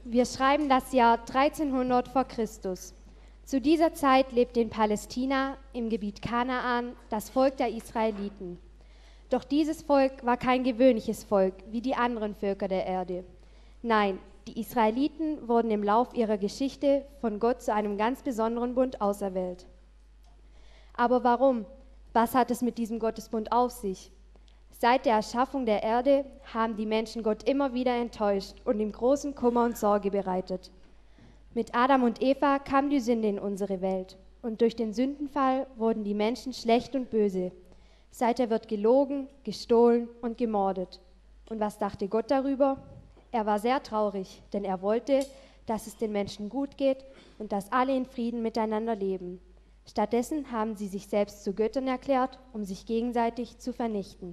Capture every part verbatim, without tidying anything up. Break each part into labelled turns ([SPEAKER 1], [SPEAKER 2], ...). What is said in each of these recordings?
[SPEAKER 1] Wir schreiben das Jahr dreizehnhundert vor Christus. Zu dieser Zeit lebte in Palästina, im Gebiet Kanaan, das Volk der Israeliten. Doch dieses Volk war kein gewöhnliches Volk wie die anderen Völker der Erde. Nein, die Israeliten wurden im Lauf ihrer Geschichte von Gott zu einem ganz besonderen Bund auserwählt. Aber warum? Was hat es mit diesem Gottesbund auf sich? Seit der Erschaffung der Erde haben die Menschen Gott immer wieder enttäuscht und ihm großen Kummer und Sorge bereitet. Mit Adam und Eva kam die Sünde in unsere Welt und durch den Sündenfall wurden die Menschen schlecht und böse. Seither wird gelogen, gestohlen und gemordet. Und was dachte Gott darüber? Er war sehr traurig, denn er wollte, dass es den Menschen gut geht und dass alle in Frieden miteinander leben. Stattdessen haben sie sich selbst zu Göttern erklärt, um sich gegenseitig zu vernichten.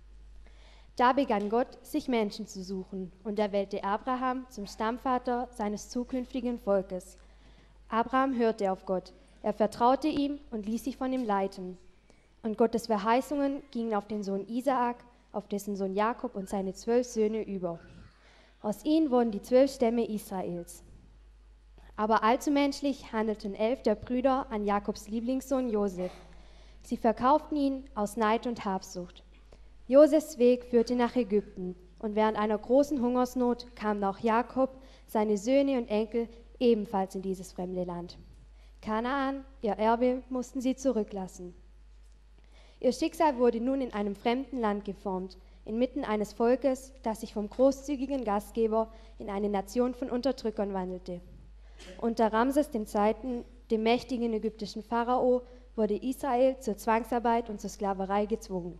[SPEAKER 1] Da begann Gott, sich Menschen zu suchen, und er wählte Abraham zum Stammvater seines zukünftigen Volkes. Abraham hörte auf Gott, er vertraute ihm und ließ sich von ihm leiten. Und Gottes Verheißungen gingen auf den Sohn Isaak, auf dessen Sohn Jakob und seine zwölf Söhne über. Aus ihnen wurden die zwölf Stämme Israels. Aber allzu menschlich handelten elf der Brüder an Jakobs Lieblingssohn Josef. Sie verkauften ihn aus Neid und Habsucht. Josefs Weg führte nach Ägypten, und während einer großen Hungersnot kamen auch Jakob, seine Söhne und Enkel ebenfalls in dieses fremde Land. Kanaan, ihr Erbe, mussten sie zurücklassen. Ihr Schicksal wurde nun in einem fremden Land geformt, inmitten eines Volkes, das sich vom großzügigen Gastgeber in eine Nation von Unterdrückern wandelte. Unter Ramses dem Zweiten, dem mächtigen ägyptischen Pharao, wurde Israel zur Zwangsarbeit und zur Sklaverei gezwungen.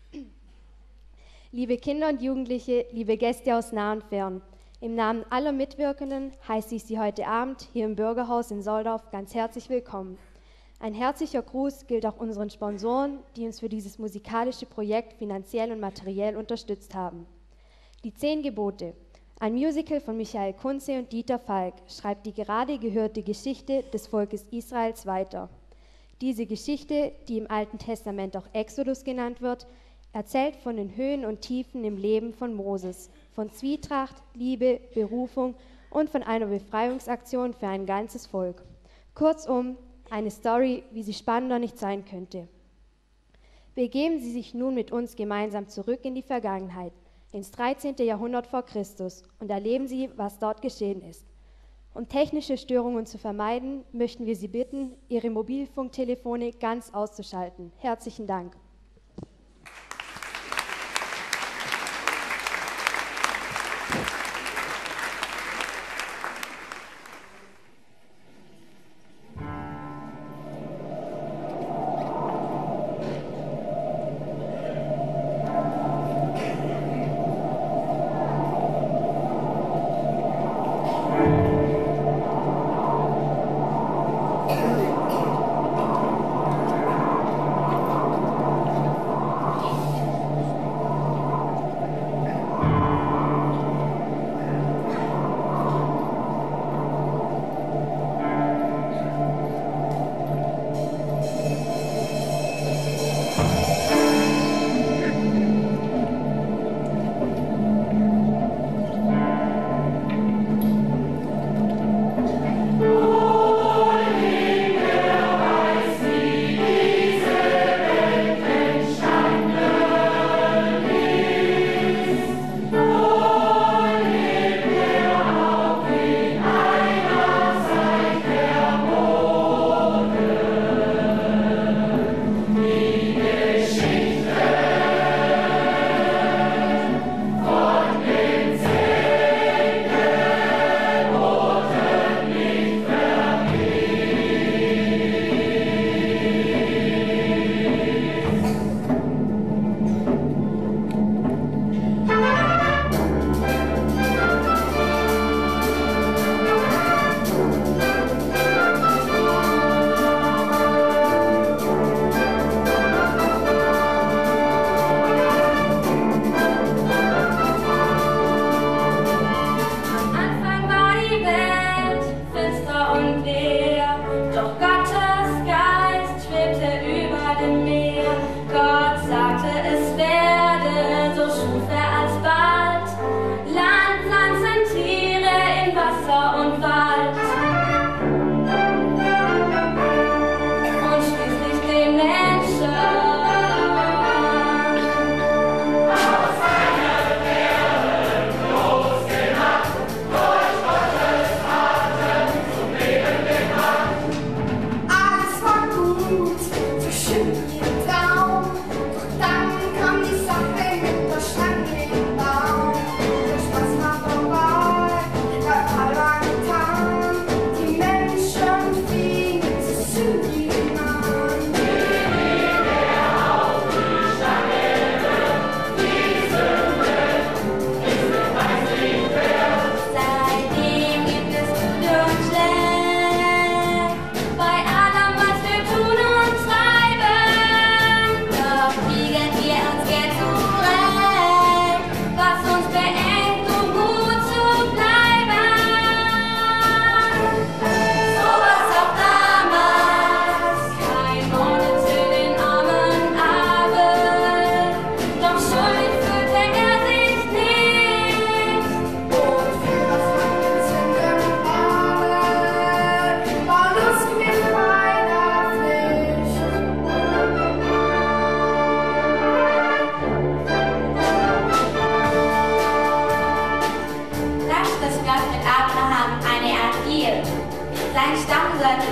[SPEAKER 1] Liebe Kinder und Jugendliche, liebe Gäste aus nah und fern, im Namen aller Mitwirkenden heiße ich Sie heute Abend hier im Bürgerhaus in Soldorf ganz herzlich willkommen. Ein herzlicher Gruß gilt auch unseren Sponsoren, die uns für dieses musikalische Projekt finanziell und materiell unterstützt haben. Die Zehn Gebote, ein Musical von Michael Kunze und Dieter Falk, schreibt die gerade gehörte Geschichte des Volkes Israels weiter. Diese Geschichte, die im Alten Testament auch Exodus genannt wird, erzählt von den Höhen und Tiefen im Leben von Moses, von Zwietracht, Liebe, Berufung und von einer Befreiungsaktion für ein ganzes Volk. Kurzum, eine Story, wie sie spannender nicht sein könnte. Begeben Sie sich nun mit uns gemeinsam zurück in die Vergangenheit, ins dreizehnte Jahrhundert vor Christus, und erleben Sie, was dort geschehen ist. Um technische Störungen zu vermeiden, möchten wir Sie bitten, Ihre Mobilfunktelefone ganz auszuschalten. Herzlichen Dank.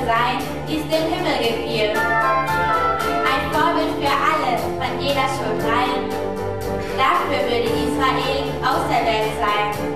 [SPEAKER 2] sein, ist dem Himmel gefiel. Ein Vorbild für alle, von jeder Schuld rein. Dafür würde Israel auserwählt sein.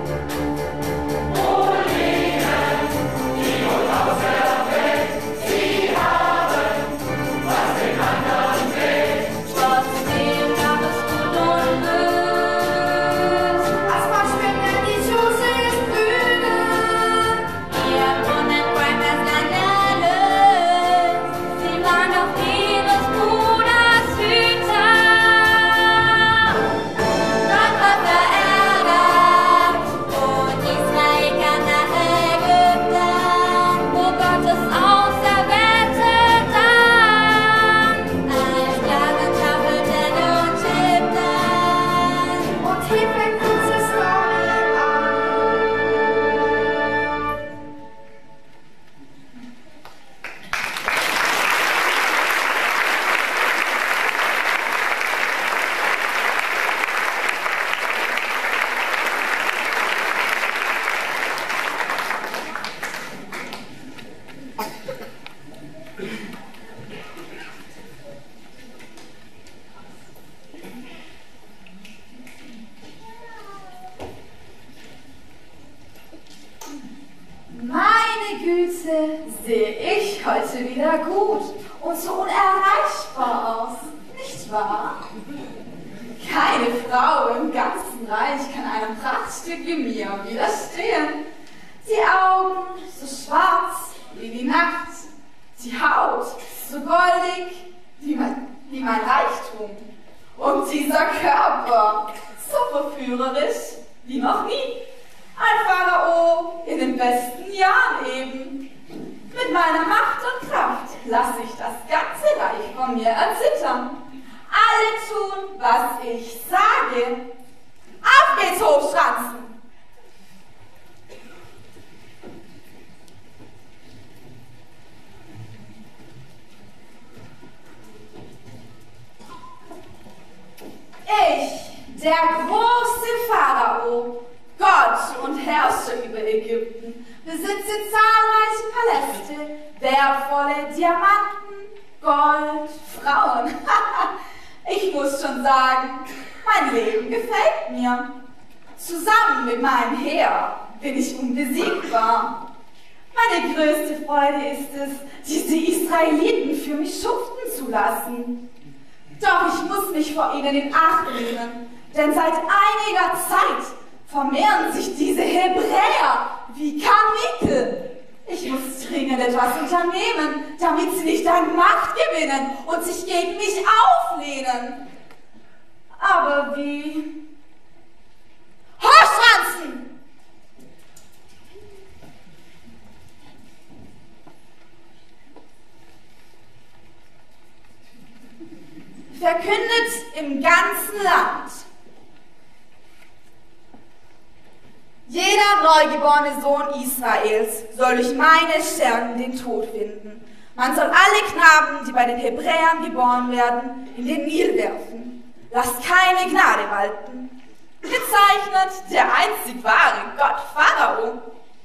[SPEAKER 3] Meine Güte, sehe ich heute wieder gut und so unerreichbar aus, nicht wahr? Keine Frau im ganzen Reich kann einem Prachtstück wie mir widerstehen. Die Augen so schwarz wie die Nacht, die Haut so goldig wie mein, wie mein Reichtum und dieser Körper so verführerisch wie noch nie. Ein Pharao in den besten Jahren eben. Mit meiner Macht und Kraft lasse ich das ganze Reich von mir erzittern. Alle tun, was ich sage. Auf geht's, Hofschranzen! Ich, der große Pharao, Gott und Herrscher über Ägypten, besitze zahlreiche Paläste, wertvolle Diamanten, Gold, Frauen. Ich muss schon sagen, mein Leben gefällt mir. Zusammen mit meinem Heer bin ich unbesiegbar. Meine größte Freude ist es, diese Israeliten für mich schuften zu lassen. Doch ich muss mich vor ihnen in Acht nehmen, denn seit einiger Zeit vermehren sich diese Hebräer wie Karnickel. Ich muss dringend etwas unternehmen, damit sie nicht an Macht gewinnen und sich gegen mich auflehnen. Aber wie? Hochschwanzen! Verkündet im ganzen Land: Jeder neugeborene Sohn Israels soll durch meine Schergen den Tod finden. Man soll alle Knaben, die bei den Hebräern geboren werden, in den Nil werfen. Lasst keine Gnade walten. Gezeichnet der einzig wahre Gott Pharao.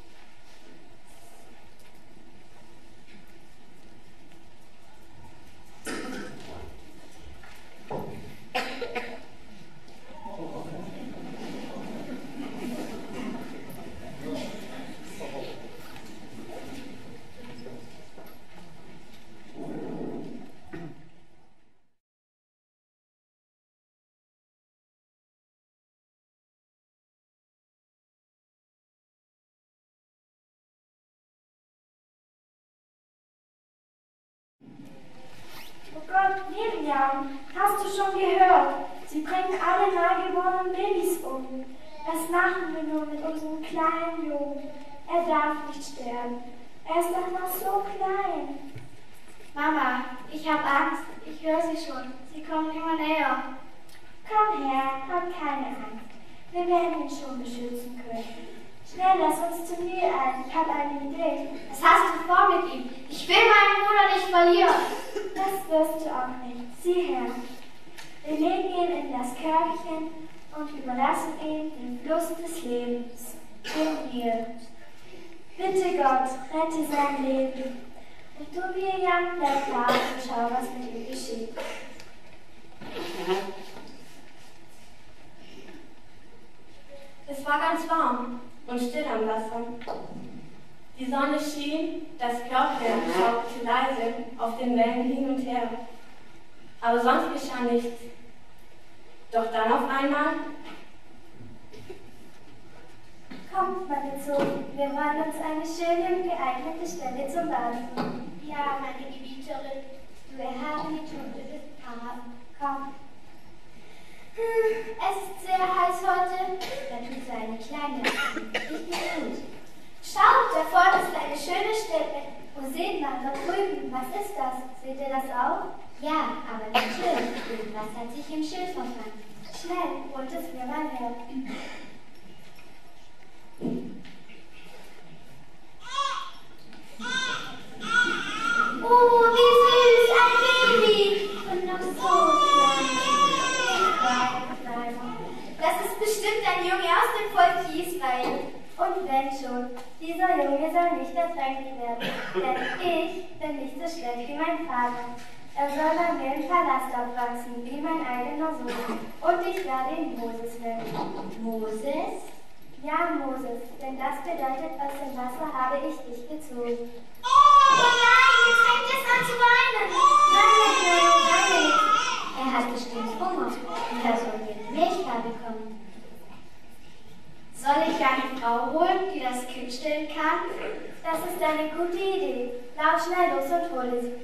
[SPEAKER 4] Oh Gott, Miriam, hast du schon gehört? Sie bringen alle neugeborenen Babys um. Was machen wir nur mit unserem kleinen Jungen? Er darf nicht sterben. Er ist doch noch so klein.
[SPEAKER 5] Mama, ich habe Angst. Ich höre sie schon. Sie kommen immer näher.
[SPEAKER 4] Komm her, hab keine Angst. Wir werden ihn schon beschützen können. Schnell, lass uns zum Nil eilen. Ich habe eine Idee.
[SPEAKER 5] Was hast du vor mit ihm? Ich will meinen Bruder nicht verlieren.
[SPEAKER 4] Das wirst du auch nicht. Sieh her. Wir legen ihn in das Körbchen und überlassen ihm den Fluss des Lebens, den Nil. Bitte Gott, rette sein Leben Und du, Miriam, bleib da und schau, was mit ihm geschieht.
[SPEAKER 6] Es war ganz warm und still am Wasser. Die Sonne schien, das Glockenwerk schaukelte leise auf den Wellen hin und her. Aber sonst geschah nichts. Doch dann auf einmal...
[SPEAKER 4] Kommt, meine Zonen, wir wollen uns eine schöne und geeignete Stelle zum Baden suchen.
[SPEAKER 5] Ja, meine Gebieterin, du erhabene Tode des Pharao.
[SPEAKER 4] Komm.
[SPEAKER 5] Hm, es ist sehr heiß heute. Da tut so eine kleine Ich bin gut.
[SPEAKER 4] Schaut, da vorne ist eine schöne Stelle. Oh, seht mal, da drüben, was ist das? Seht ihr das auch?
[SPEAKER 5] Ja, aber natürlich, irgendwas hat sich im Schild verfangen.
[SPEAKER 4] Schnell, holt es mir mal her.
[SPEAKER 5] Oh, wie süß, ein Baby! Und noch so klein.
[SPEAKER 4] Das ist bestimmt ein Junge aus dem Volk Israel. Und wenn schon, dieser Junge soll nicht ertränkt werden, denn ich bin nicht so schlecht wie mein Vater. Er soll bei mir im Palast aufwachsen, wie mein eigener Sohn. Und ich werde ihn Moses nennen.
[SPEAKER 5] Moses?
[SPEAKER 4] Ja, Moses, denn das bedeutet, aus dem Wasser habe ich dich gezogen.
[SPEAKER 5] Oh nein, jetzt fängt es an zu weinen.
[SPEAKER 4] Nein, nein, nein, nein, nicht.
[SPEAKER 5] Er hat bestimmt Hunger und er soll mir Milchkar bekommen.
[SPEAKER 4] Soll ich eine Frau holen, die das Kind stillen kann? Das ist eine gute Idee. Lauf schnell los und hole sie.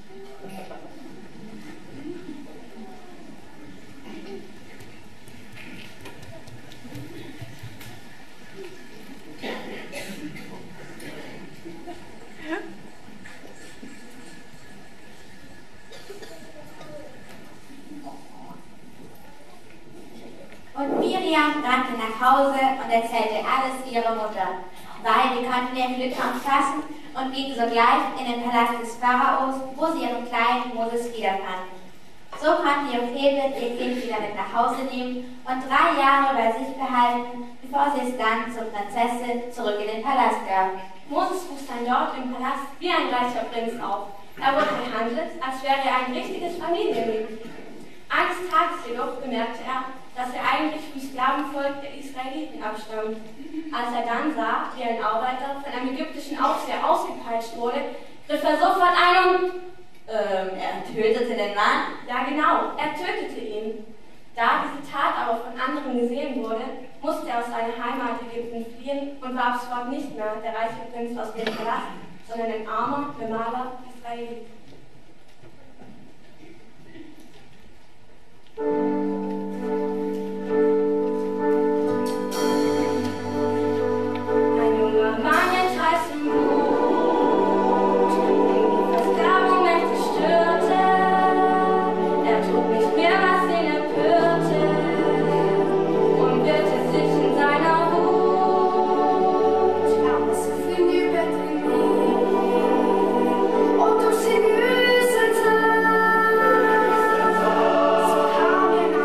[SPEAKER 2] Und Miriam rannte nach Hause und erzählte alles ihrer Mutter. Beide konnten ihr Glück kaum fassen und gingen sogleich in den Palast des Pharaos, wo sie ihren kleinen Moses wiederfanden. So konnte Jochebed ihr Kind wieder mit nach Hause nehmen und drei Jahre bei sich behalten, bevor sie es dann zur Prinzessin zurück in den Palast gab.
[SPEAKER 6] Moses wuchs dann dort im Palast wie ein reicher Prinz auf. Er wurde behandelt, als wäre er ein richtiges Familienmitglied. Eines Tages jedoch bemerkte er, dass er eigentlich vom Sklavenvolk der Israeliten abstammt. Als er dann sah, wie ein Arbeiter von einem ägyptischen Aufseher ausgepeitscht wurde, griff er sofort ein und...
[SPEAKER 2] Ähm, er tötete den Mann?
[SPEAKER 6] Ja genau, er tötete ihn. Da diese Tat aber von anderen gesehen wurde, musste er aus seiner Heimat Ägypten fliehen und war ab sofort nicht mehr der reiche Prinz aus dem Palast, sondern ein armer, bemaler Israelit. Ein junger Mann mit heißem Blut, den die Versklavung mächtig störte. Er trug nicht mehr, was ihn empörte, und irrte sich in seiner Wut.
[SPEAKER 3] Er muss hinüber den und durch die Wüste. So kam er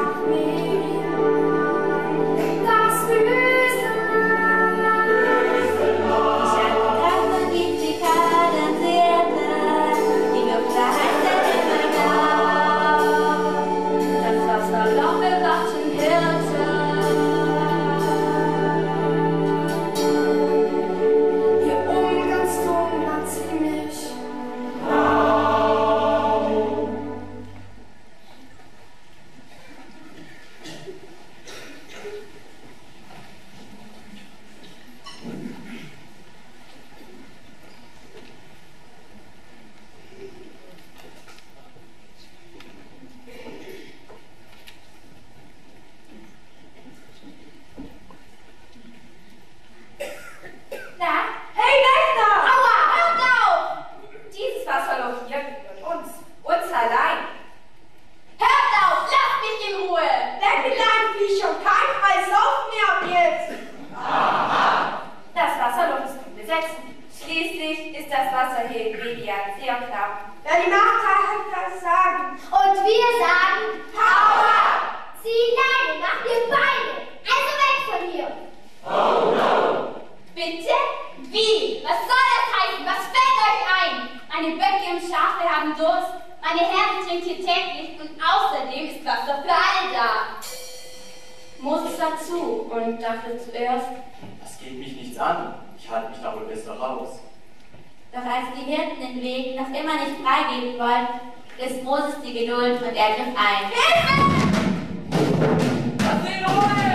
[SPEAKER 6] und dachte zuerst,
[SPEAKER 7] das geht mich nichts an, ich halte mich da wohl besser raus.
[SPEAKER 2] Doch als die Hirten den Weg noch immer nicht freigeben wollten, riss Moses die Geduld und er griff ein. Hilfe!
[SPEAKER 7] Lass ihn in Ruhe!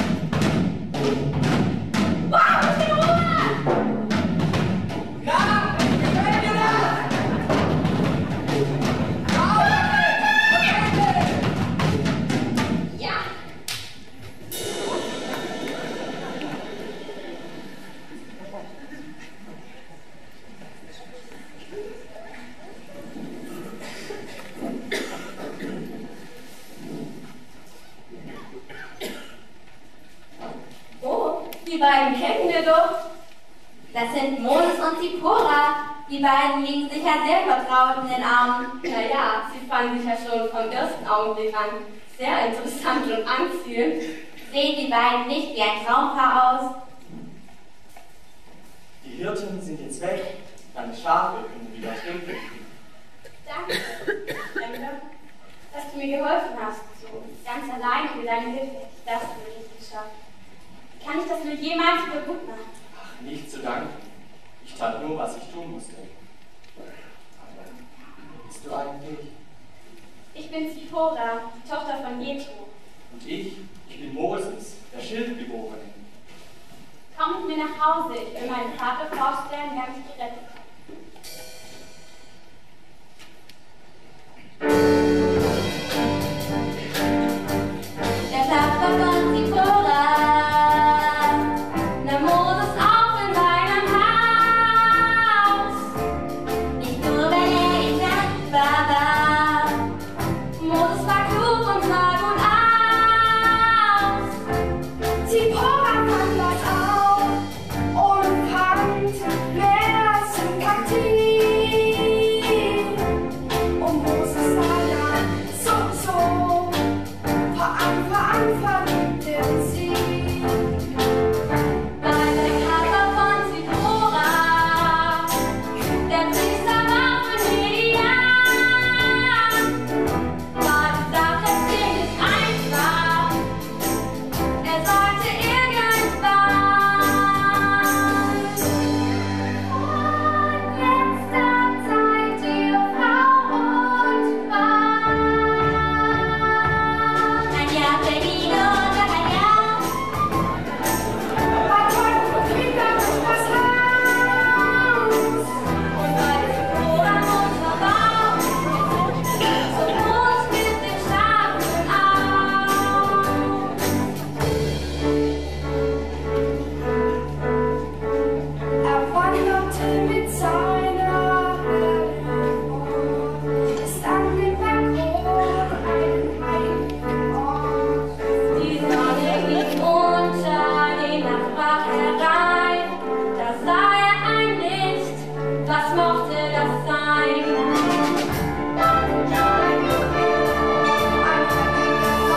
[SPEAKER 2] Wow, lass ihn in Ruhe!
[SPEAKER 7] Na, gefällt dir das?
[SPEAKER 2] Ja!
[SPEAKER 6] oh, die beiden kennen wir doch.
[SPEAKER 2] Das sind Moses und Zipporah. Die beiden liegen sicher sehr vertraut in den Armen.
[SPEAKER 6] Naja, sie fanden sich ja schon vom ersten Augenblick an sehr interessant und anziehend.
[SPEAKER 2] Sehen die beiden nicht wie ein Traumpaar aus?
[SPEAKER 7] Die Hirten sind jetzt weg, deine Schafe können wieder trinken.
[SPEAKER 6] Danke, Fremder, dass du mir geholfen hast. So ganz allein ohne deine Hilfe hätte ich das wohl nicht geschafft. Kann ich das nur jemals wieder gut machen?
[SPEAKER 7] Ach, nicht zu danken. Ich tat nur, was ich tun musste. Aber wer bist du eigentlich?
[SPEAKER 6] Ich bin Zipporah, die Tochter von Jethro.
[SPEAKER 7] Und ich? Ich bin Moses, der Schildgeborene.
[SPEAKER 6] Komm mit mir nach Hause, ich will meinen Vater vorstellen, der mich gerettet hat.
[SPEAKER 2] Der Vater von Zipporah nahm Moses auf in seinem Haus. Nicht nur, weil er ihm dankbar war. Moses war klug und sah gut aus.
[SPEAKER 4] Zipporah fand Gott auf und kannte, wer sympathie. Und Moses war ja so, so, vor Anfang an verliebte in sie.
[SPEAKER 2] Weil der Vater von Zipporah der Priester war von Midian, war die Sache ziemlich einfach. Er sagte irgendwann: Von letzter Zeit, ihr Frau und Mann. Ein Jahr verging und ein Jahr.
[SPEAKER 4] Bei Teufel und Kinder durch das Haus.
[SPEAKER 2] Und weil Zipporah Mutter war, so groß mit den Schafen auf.
[SPEAKER 4] Er wanderte mit seiner Herde fort, ist an den Berg hoch, einen heiligen Ort.
[SPEAKER 2] Die Sonne ging unter, die Nacht brach herein. Da sah er ein Licht, was mochte das sein?
[SPEAKER 4] Ein heiliger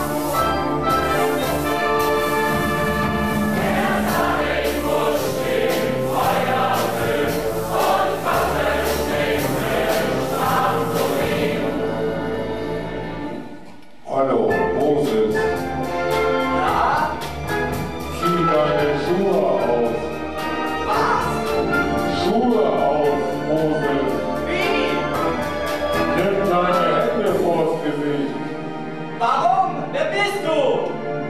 [SPEAKER 8] Hallo, Moses.
[SPEAKER 7] Ja?
[SPEAKER 8] Zieh deine Schuhe aus.
[SPEAKER 7] Was?
[SPEAKER 8] Schuhe aus, Moses.
[SPEAKER 7] Wie?
[SPEAKER 8] Nimm deine Hände vors Gesicht.
[SPEAKER 7] Warum? Wer bist du?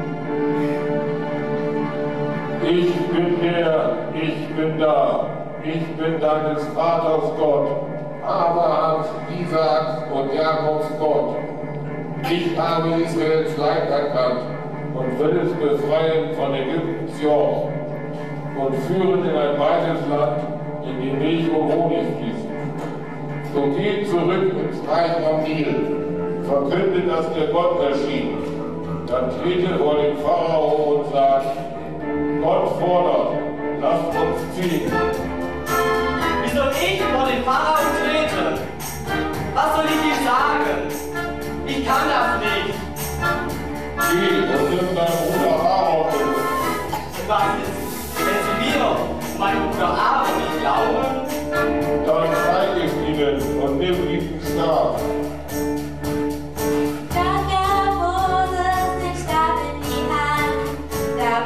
[SPEAKER 8] Ich bin der, ich bin da. Ich bin deines Vaters Gott, Abrahams, Isaaks und Jakobs Gott. Ich habe Israels Leid erkannt und will es befreien von Ägyptens Joch und führen in ein weites Land, in dem Milch und Honig fließen. So geht zurück ins Reich am Nil, verkündet, dass der Gott erschien. Dann trete vor den Pharao und sagt: Gott fordert, lasst uns ziehen.
[SPEAKER 7] Wie soll ich vor den Pharao treten? Was soll ich ihm sagen? Ich kann das nicht.
[SPEAKER 8] Geh und nimm deinen Bruder Aaron mit.
[SPEAKER 7] Was ist, wenn Sie mir, mein Bruder Aaron, nicht glauben?
[SPEAKER 8] Dann zeig es ihnen und nimm diesen Stab.
[SPEAKER 2] Da gab Moses den Stab in die Hand, da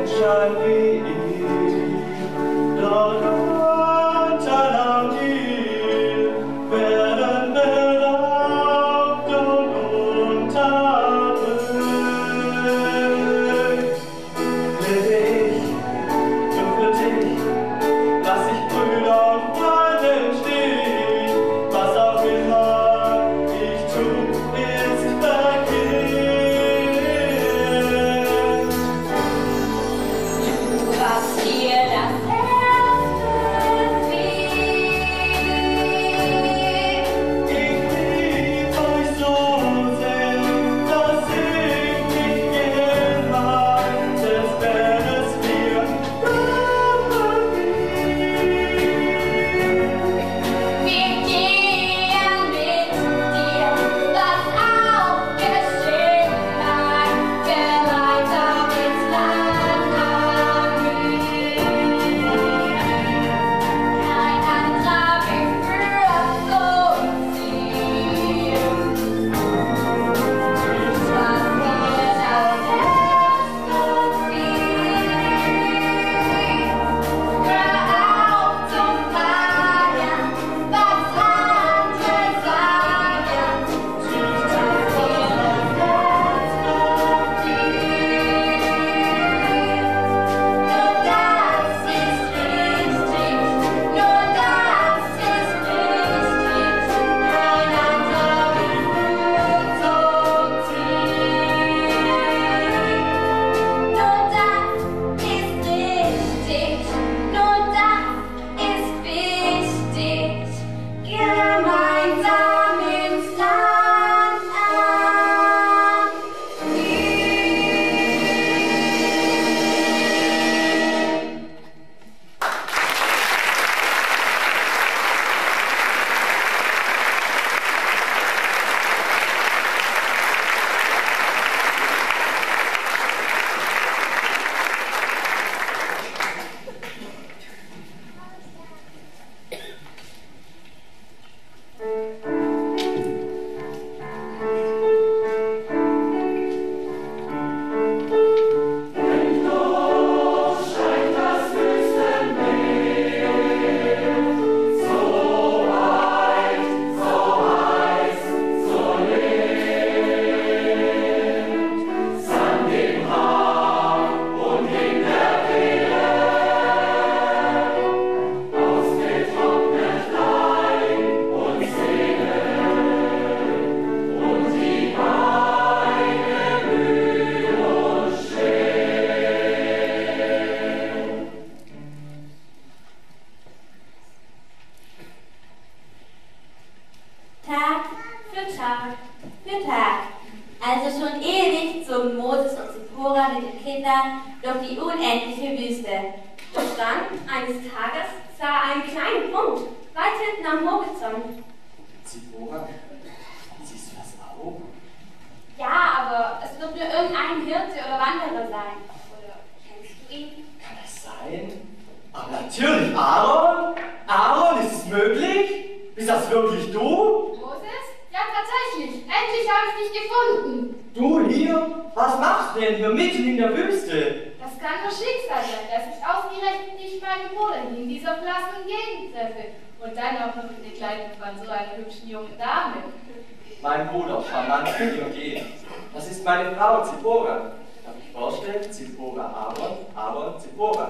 [SPEAKER 7] Mein Bruder, charmant und gehen. Das ist meine Frau, Zipporah. Darf ich vorstellen? Zipporah Aaron, Aaron, Zipporah.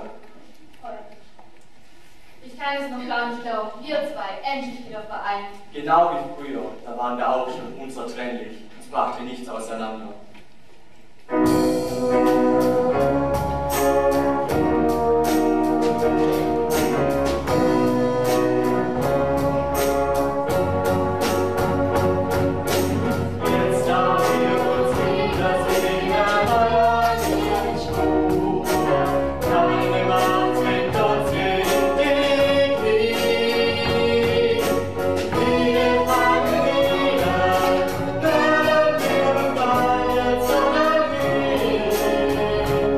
[SPEAKER 9] Ich kann es noch gar nicht glauben. Wir zwei, endlich wieder vereint.
[SPEAKER 7] Genau wie früher. Da waren wir auch schon unzertrennlich. Uns brachte nichts auseinander.
[SPEAKER 8] Thank you.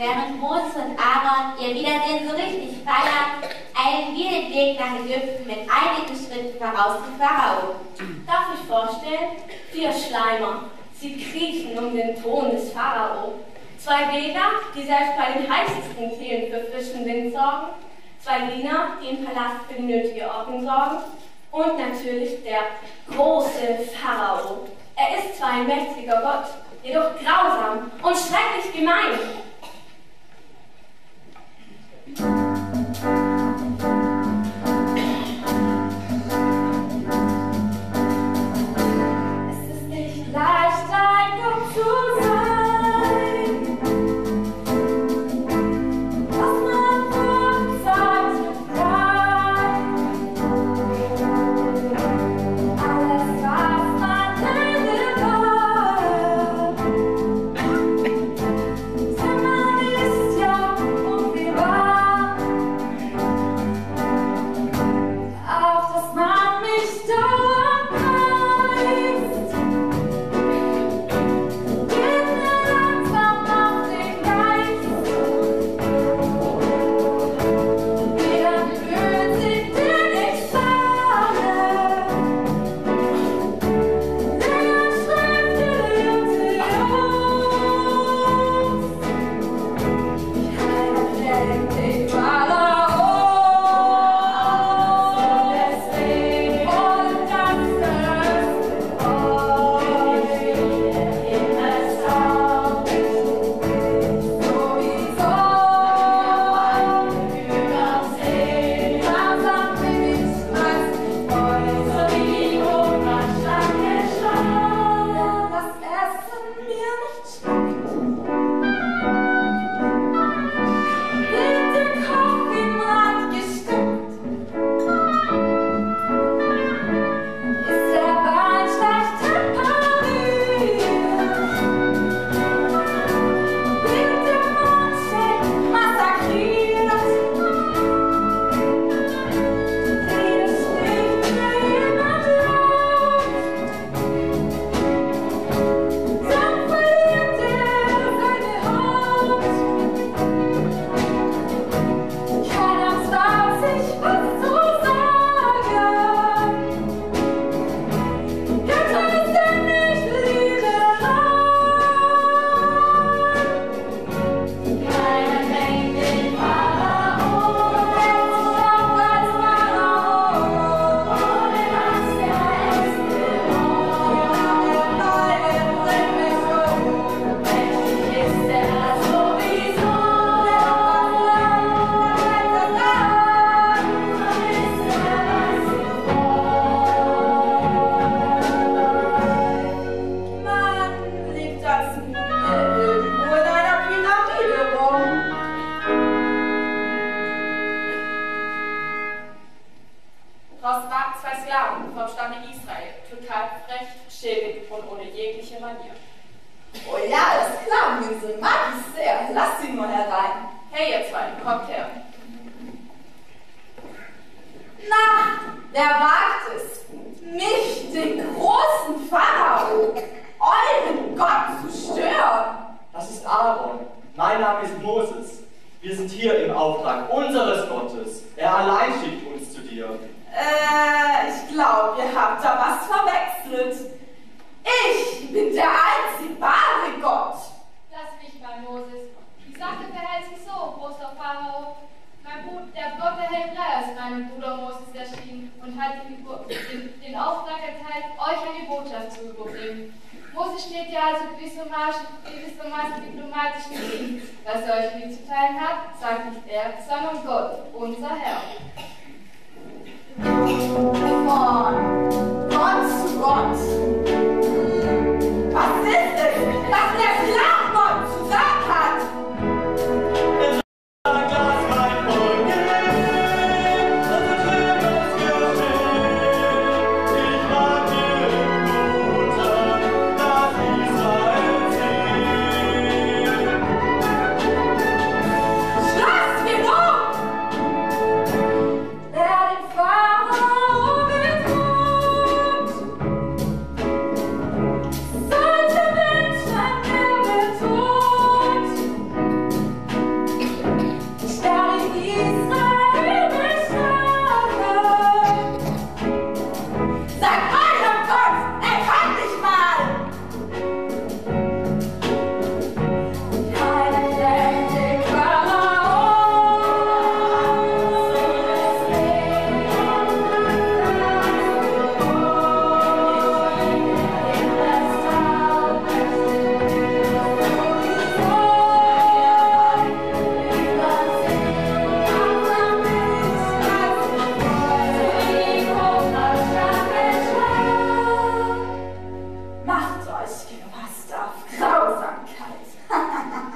[SPEAKER 2] während Moses und Aaron ihr Wiedersehen so richtig feiern, eilen wir den Weg nach Ägypten mit einigen Schritten voraus zum Pharao.
[SPEAKER 6] Darf ich vorstellen? Vier Schleimer. Sie kriechen um den Thron des Pharao. Zwei Beter, die selbst bei den heißesten Kehlen für frischen Wind sorgen. Zwei Diener, die im Palast für die nötige Ordnung sorgen. Und natürlich der große Pharao. Er ist zwar ein mächtiger Gott, jedoch grausam und schrecklich gemein.
[SPEAKER 4] Es ist nicht leicht, ein Gott zu sein, was man vorzeigt bleibt. Alles, was man will, war, denn man ist ja unfehlbar. Auch dass man mich dauernd preist, geht mir langsam auf den Geist. Jeder Blödsinn, den ich sage, länger schreibt gelehrte Jungs. Keiner denkt, den Pharao, deswegen und das ist euch immer Sound. Sowieso übersehen, langsam bin ich meist äußer wie Hungerschlange schon, das Essen mir nicht schmeckt. Wird der Kopf im Rad gesteckt, ist der Wein schlecht temperiert, wird der Mondscheck massakriert, redet spricht mir jemand laut, dann verliert er seine Haut. Keiner traut sich, was zu sagen. Götter sind nicht liberal. Keiner denkt den Pharao, denkt sich auch als Pharao, ohne was er ist gewohnt. Der neue Religion, mächtig ist er sowieso. Man liegt als Mumie irgendwo in einer Pyramide rum.
[SPEAKER 3] Draußen warten zwei Sklaven vom Stamme Israel, total frech, schäbig und ohne jegliche Manier.
[SPEAKER 10] Oh ja, das Sklaveninsel mag ich sehr. Lass sie nur herein.
[SPEAKER 3] Hey ihr zwei, kommt her.
[SPEAKER 10] Na, wer wagt es, mich, den großen Pharao, euren Gott zu stören?
[SPEAKER 7] Das ist Aaron. Mein Name ist Moses. Wir sind hier im Auftrag unseres Gottes. Er allein schickt uns zu dir.
[SPEAKER 10] Äh, ich glaube, ihr habt da was verwechselt. Ich bin der einzig wahre Gott.
[SPEAKER 9] Lass mich mal, Moses. Die Sache verhält sich so, großer Pharao. Mein Bruder, der Gott der Hebräer ist meinem Bruder Moses erschienen und hat ihm den, den Auftrag erteilt, euch eine Botschaft zu überbringen. Moses steht ja also gewissermaßen, gewissermaßen diplomatisch im Weg. Was er euch mitzuteilen hat, sagt nicht er, sondern Gott, unser Herr.
[SPEAKER 10] Von Gott zu Gott. Was ist es, was der Sklavengott zu sagen hat?
[SPEAKER 7] Ein Glas Wein voll Geld, das ist schönes Geschenk. Ich mag dir Guten, das Israel sieht.
[SPEAKER 10] Schloss genug! Wer den Pharao betrügt,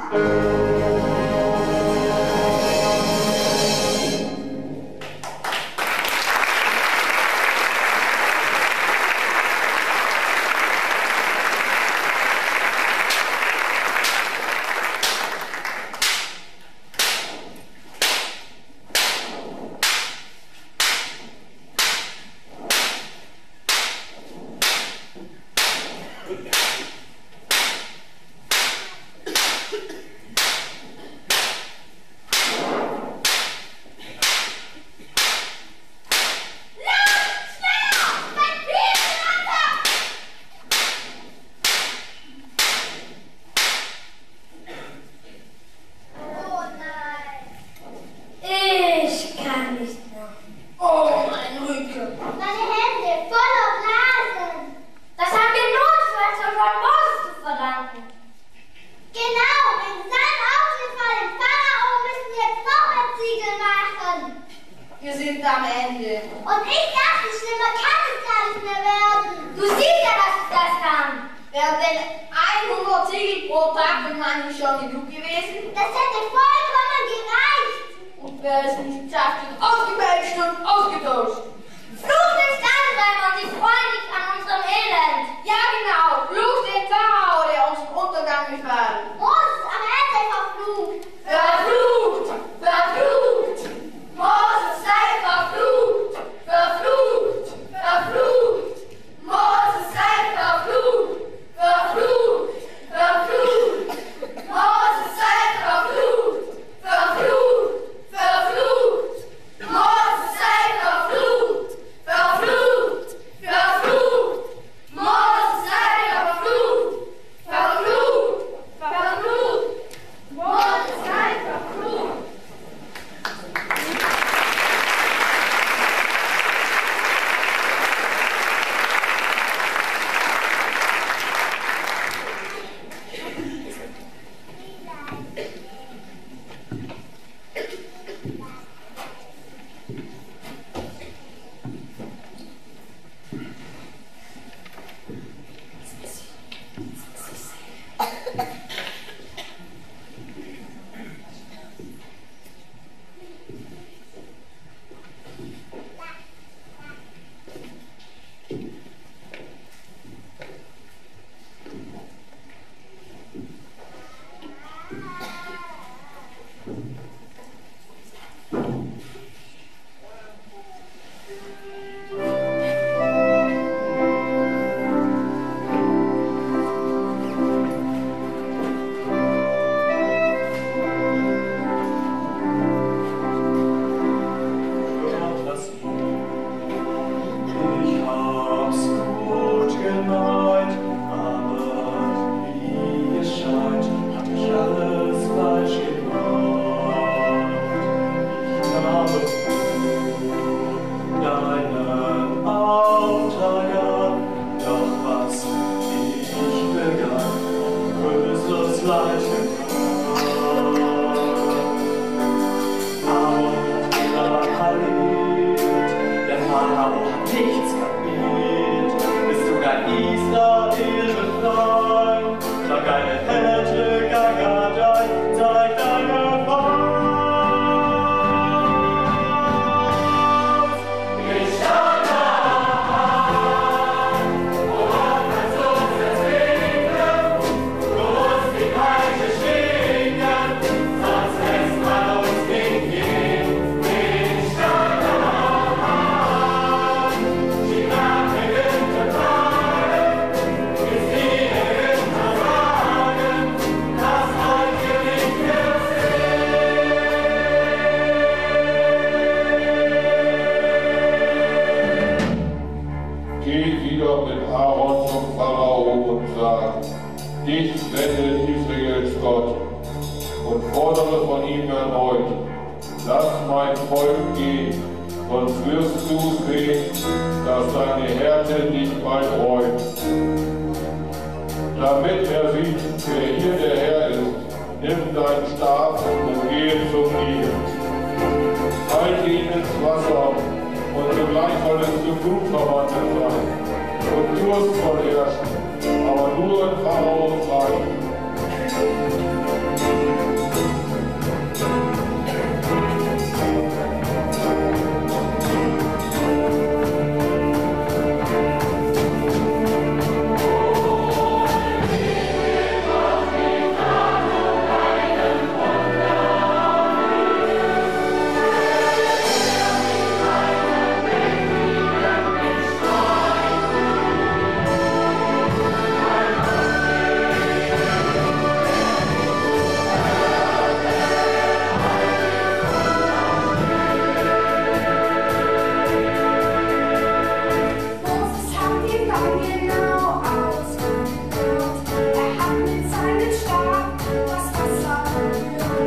[SPEAKER 8] Durstvoll herrschen, aber nur in Pharaos Reich.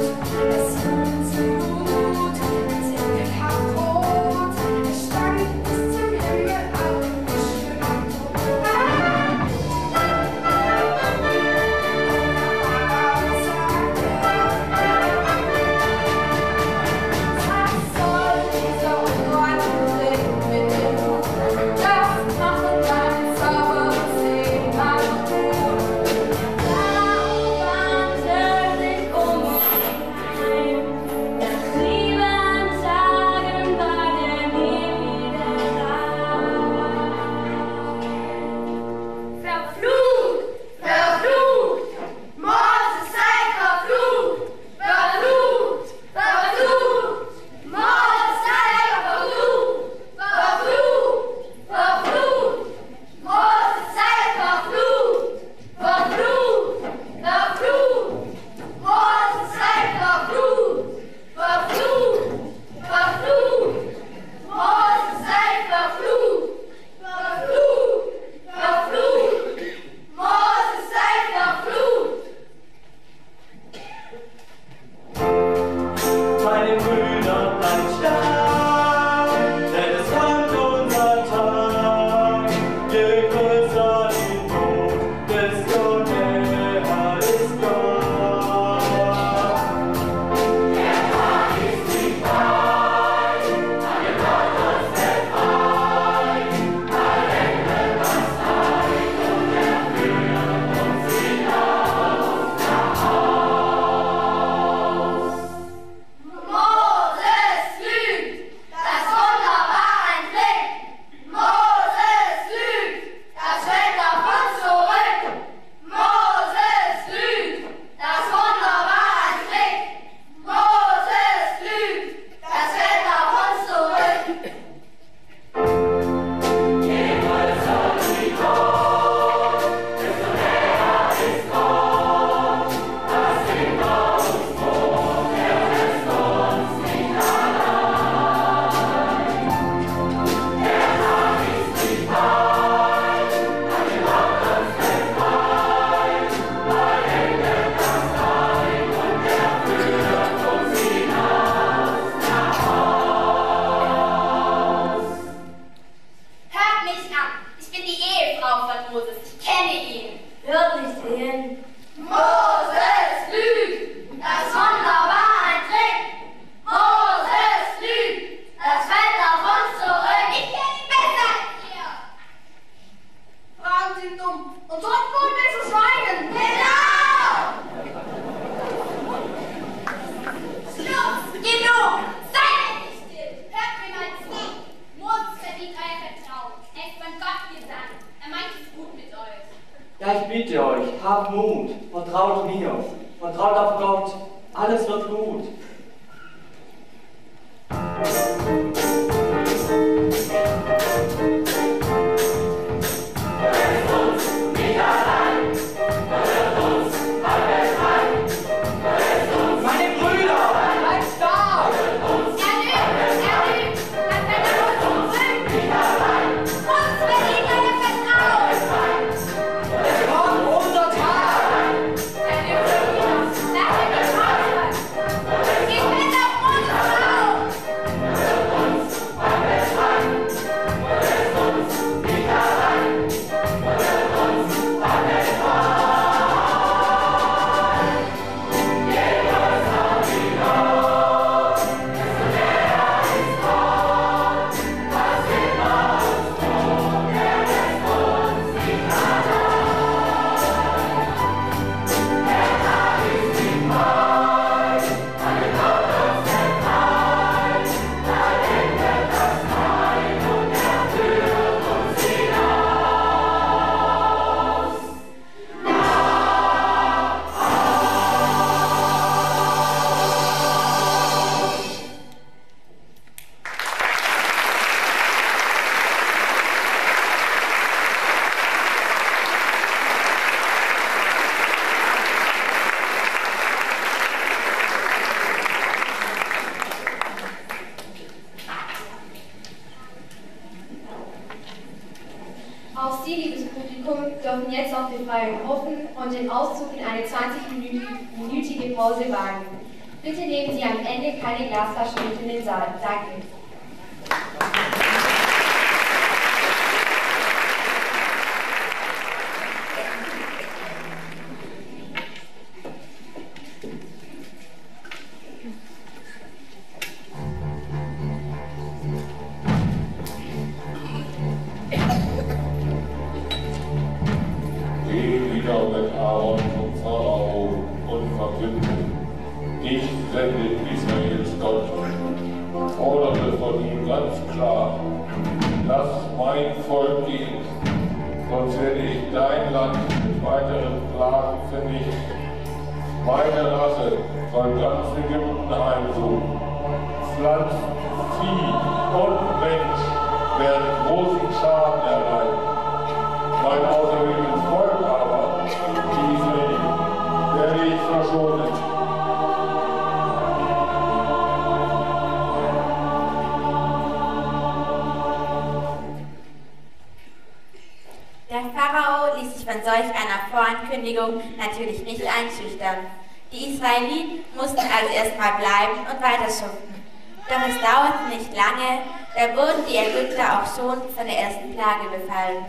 [SPEAKER 7] Ja, ich bitte euch, habt Mut, vertraut mir, vertraut auf Gott, alles wird gut.
[SPEAKER 1] Auch Sie, liebes Publikum, dürfen jetzt auf den freien hoffen und den Auszug in eine zwanzigminütige Pause wagen. Bitte nehmen Sie am Ende keine Glasflaschen mit in den Saal. Danke.
[SPEAKER 8] Geh wieder mit Aaron zum Pharao und verkünde: Ich sende Israels Gott. Fordere von ihm ganz klar: Lass mein Volk gehen, sonst werde ich dein Land mit weiteren Plagen vernichten. Meine Rasse soll ganz Ägypten heimsuchen. Pflanzen, Vieh und Mensch werden großen Schaden erleiden. Mein auserwähltes Volk aber, die Israeliten, werde ich verschonen.
[SPEAKER 2] Der Pharao ließ sich von solch einer Vorankündigung natürlich nicht einschüchtern. Die Israeliten mussten also erstmal bleiben und weiterschuften. Doch es dauerte nicht lange, da wurden die Ägypter auch schon von der ersten Plage befallen.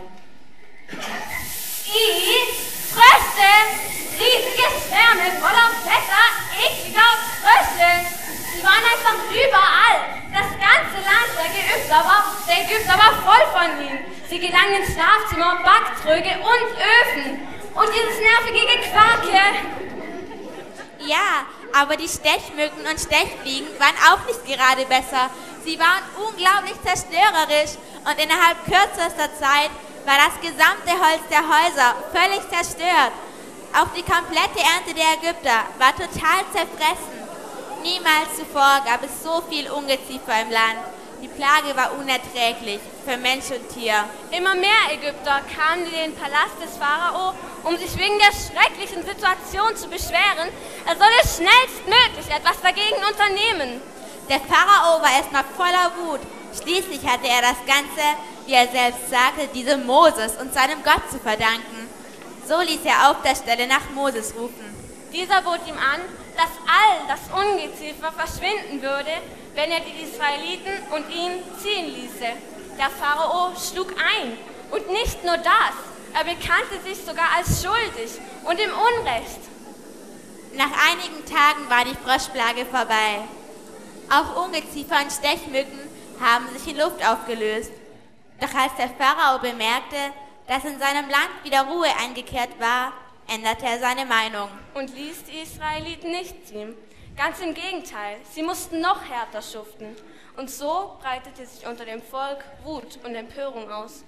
[SPEAKER 6] I, Frösche! Riesige Schwärme voller fetter, ekliger Frösche! Sie waren einfach überall. Das ganze Land der Ägypter war, der Ägypter war voll von ihnen. Sie gelangen ins Schlafzimmer, Backtröge und Öfen. Und dieses nervige Gequake.
[SPEAKER 2] Ja, aber die Stechmücken und Stechfliegen waren auch nicht gerade besser. Sie waren unglaublich zerstörerisch und innerhalb kürzester Zeit war das gesamte Holz der Häuser völlig zerstört. Auch die komplette Ernte der Ägypter war total zerfressen. Niemals zuvor gab es so viel Ungeziefer im Land. Die Plage war unerträglich für Mensch und Tier.
[SPEAKER 6] Immer mehr Ägypter kamen in den Palast des Pharao, um sich wegen der schrecklichen Situation zu beschweren. Er solle schnellstmöglich etwas dagegen unternehmen.
[SPEAKER 2] Der Pharao war erstmal voller Wut. Schließlich hatte er das Ganze, wie er selbst sagte, diesem Moses und seinem Gott zu verdanken. So ließ er auf der Stelle nach Moses rufen.
[SPEAKER 6] Dieser bot ihm an, dass all das Ungeziefer verschwinden würde, wenn er die Israeliten und ihn ziehen ließe. Der Pharao schlug ein. Und nicht nur das, er bekannte sich sogar als schuldig und im Unrecht.
[SPEAKER 2] Nach einigen Tagen war die Froschplage vorbei. Auch Ungeziefer und Stechmücken haben sich in Luft aufgelöst. Doch als der Pharao bemerkte, dass in seinem Land wieder Ruhe eingekehrt war, änderte er seine Meinung.
[SPEAKER 6] Und ließ die Israeliten nicht ziehen. Ganz im Gegenteil, sie mussten noch härter schuften. Und so breitete sich unter dem Volk Wut und Empörung aus.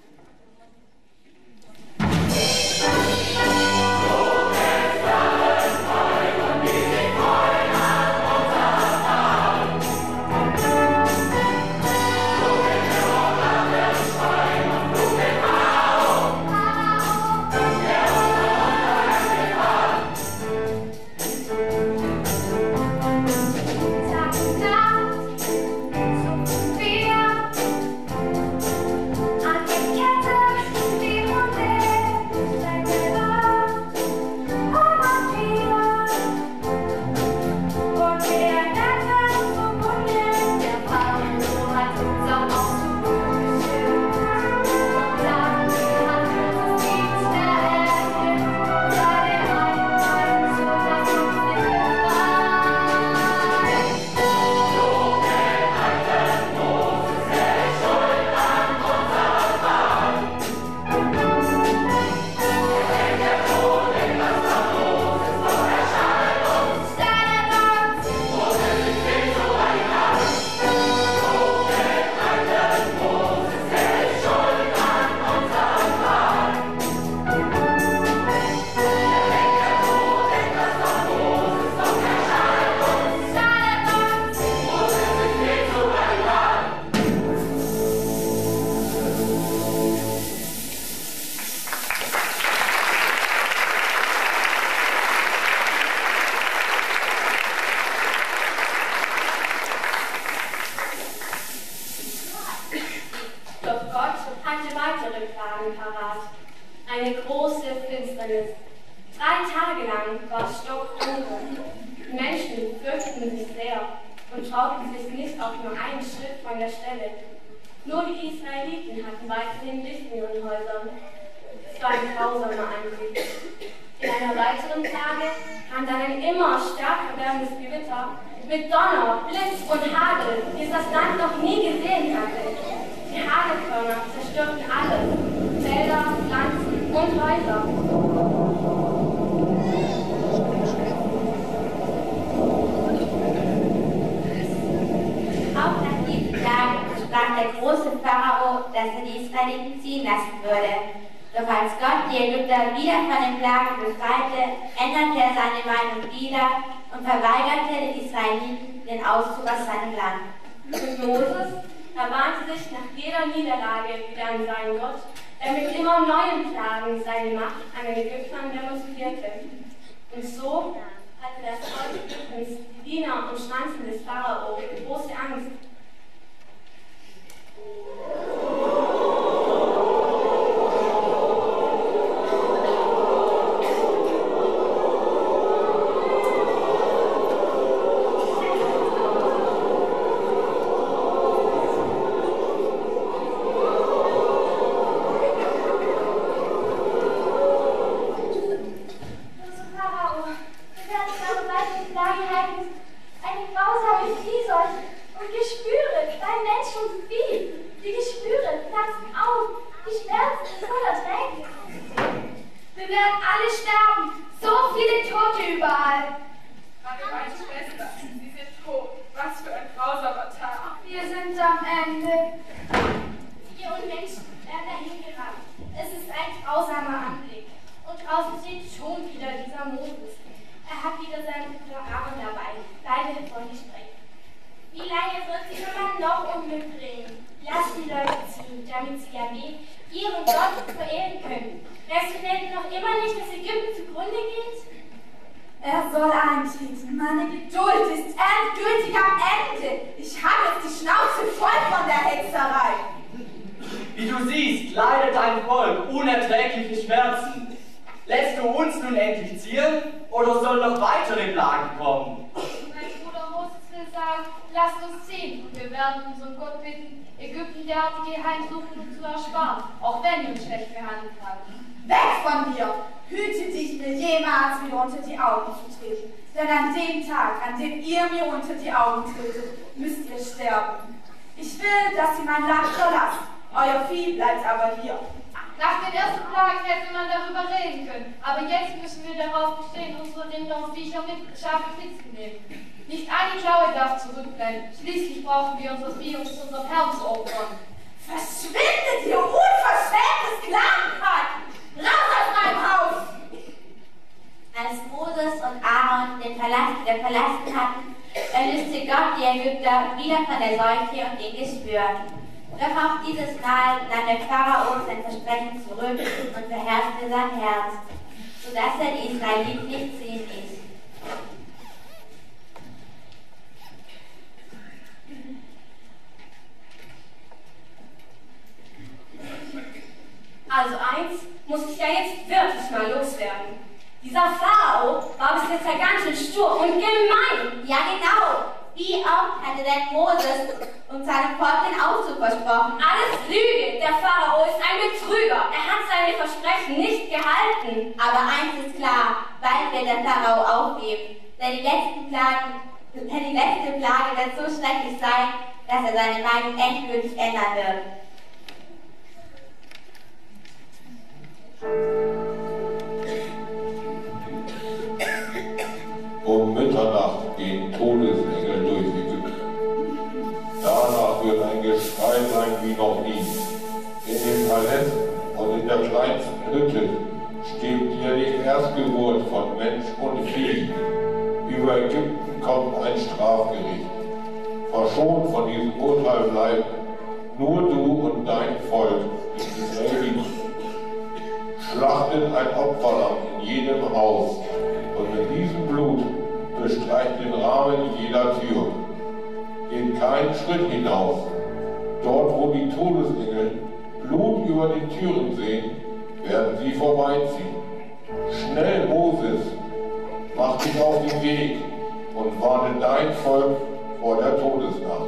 [SPEAKER 6] Eine große Finsternis. Drei Tage lang war es stockdunkel. Die Menschen fürchteten fürchteten sich sehr und trauten sich nicht auch nur einen Schritt von der Stelle. Nur die Israeliten hatten weiterhin Licht in ihren Häusern. Es war ein grausamer Anblick. In einer weiteren Tage kam dann ein immer stärker werdendes Gewitter mit Donner, Blitz und Hagel, wie es das Land noch nie gesehen hatte. Die Hagelkörner zerstörten alles, Felder, Pflanzen und Häuser.
[SPEAKER 2] Auch nach diesen Tagen sprach der große Pharao, dass er die Israeliten ziehen lassen würde. Doch als Gott die Ägypter wieder von den Plagen befreite, änderte er seine Meinung wieder und verweigerte den Israeliten den Auszug aus seinem Land.
[SPEAKER 6] Und Moses ermahnte sich nach jeder Niederlage wieder an seinen Gott, der mit immer neuen Plagen seine Macht an den Ägyptern demonstrierte. Und so hatte das Volk Ägyptens, die Diener und Schranzen des Pharao, große Angst.
[SPEAKER 3] An dem ihr mir unter die Augen tretet, müsst ihr sterben. Ich will, dass ihr mein Land verlasst. Euer Vieh bleibt aber hier.
[SPEAKER 9] Nach den ersten Plagen hätte man darüber reden können. Aber jetzt müssen wir darauf bestehen, unsere Rinder und Viecher mit Schafe mitzunehmen. Nicht eine Klaue darf zurückbleiben. Schließlich brauchen wir unser Vieh, um es unserem Herrn zu opfern.
[SPEAKER 3] Verschwindet, ihr unverschämtes Sklavenpack! Raus aus meinem Haus!
[SPEAKER 2] Als Moses und Aaron den Palast wieder verlassen hatten, erlöste Gott die Ägypter wieder von der Seuche und den Geschwür. Doch auch dieses Mal nahm der Pharao sein Versprechen zurück und verhärtete sein Herz, sodass er die Israeliten nicht ziehen ließ.
[SPEAKER 6] Also eins muss ich ja jetzt wirklich mal loswerden. Dieser Pharao war bis jetzt ja ganz schön stur und gemein.
[SPEAKER 2] Ja, genau. Wie oft hatte denn Moses und seinem Volk den Auszug versprochen?
[SPEAKER 6] Alles Lüge. Der Pharao ist ein Betrüger. Er hat seine Versprechen nicht gehalten.
[SPEAKER 2] Aber eins ist klar, bald wird der Pharao aufgeben. Denn die letzten Plagen, denn die letzte Plage wird so schrecklich sein, dass er seine Meinung endgültig ändern wird.
[SPEAKER 8] Um Mitternacht gehen Todesengel durch Ägypten. Danach wird ein Geschrei sein wie noch nie. In den Palästen und in der kleinsten Hütte steht dir die Erstgeburt von Mensch und Vieh. Über Ägypten kommt ein Strafgericht. Verschont von diesem Urteil bleiben nur du und dein Volk, die Israeliten. Schlachtet ein Opferlamm in jedem Haus und mit diesem Blut bestreicht den Rahmen jeder Tür. Geht keinen Schritt hinaus. Dort, wo die Todesengel Blut über den Türen sehen, werden sie vorbeiziehen. Schnell, Moses, mach dich auf den Weg. und warne dein Volk vor der Todesnacht.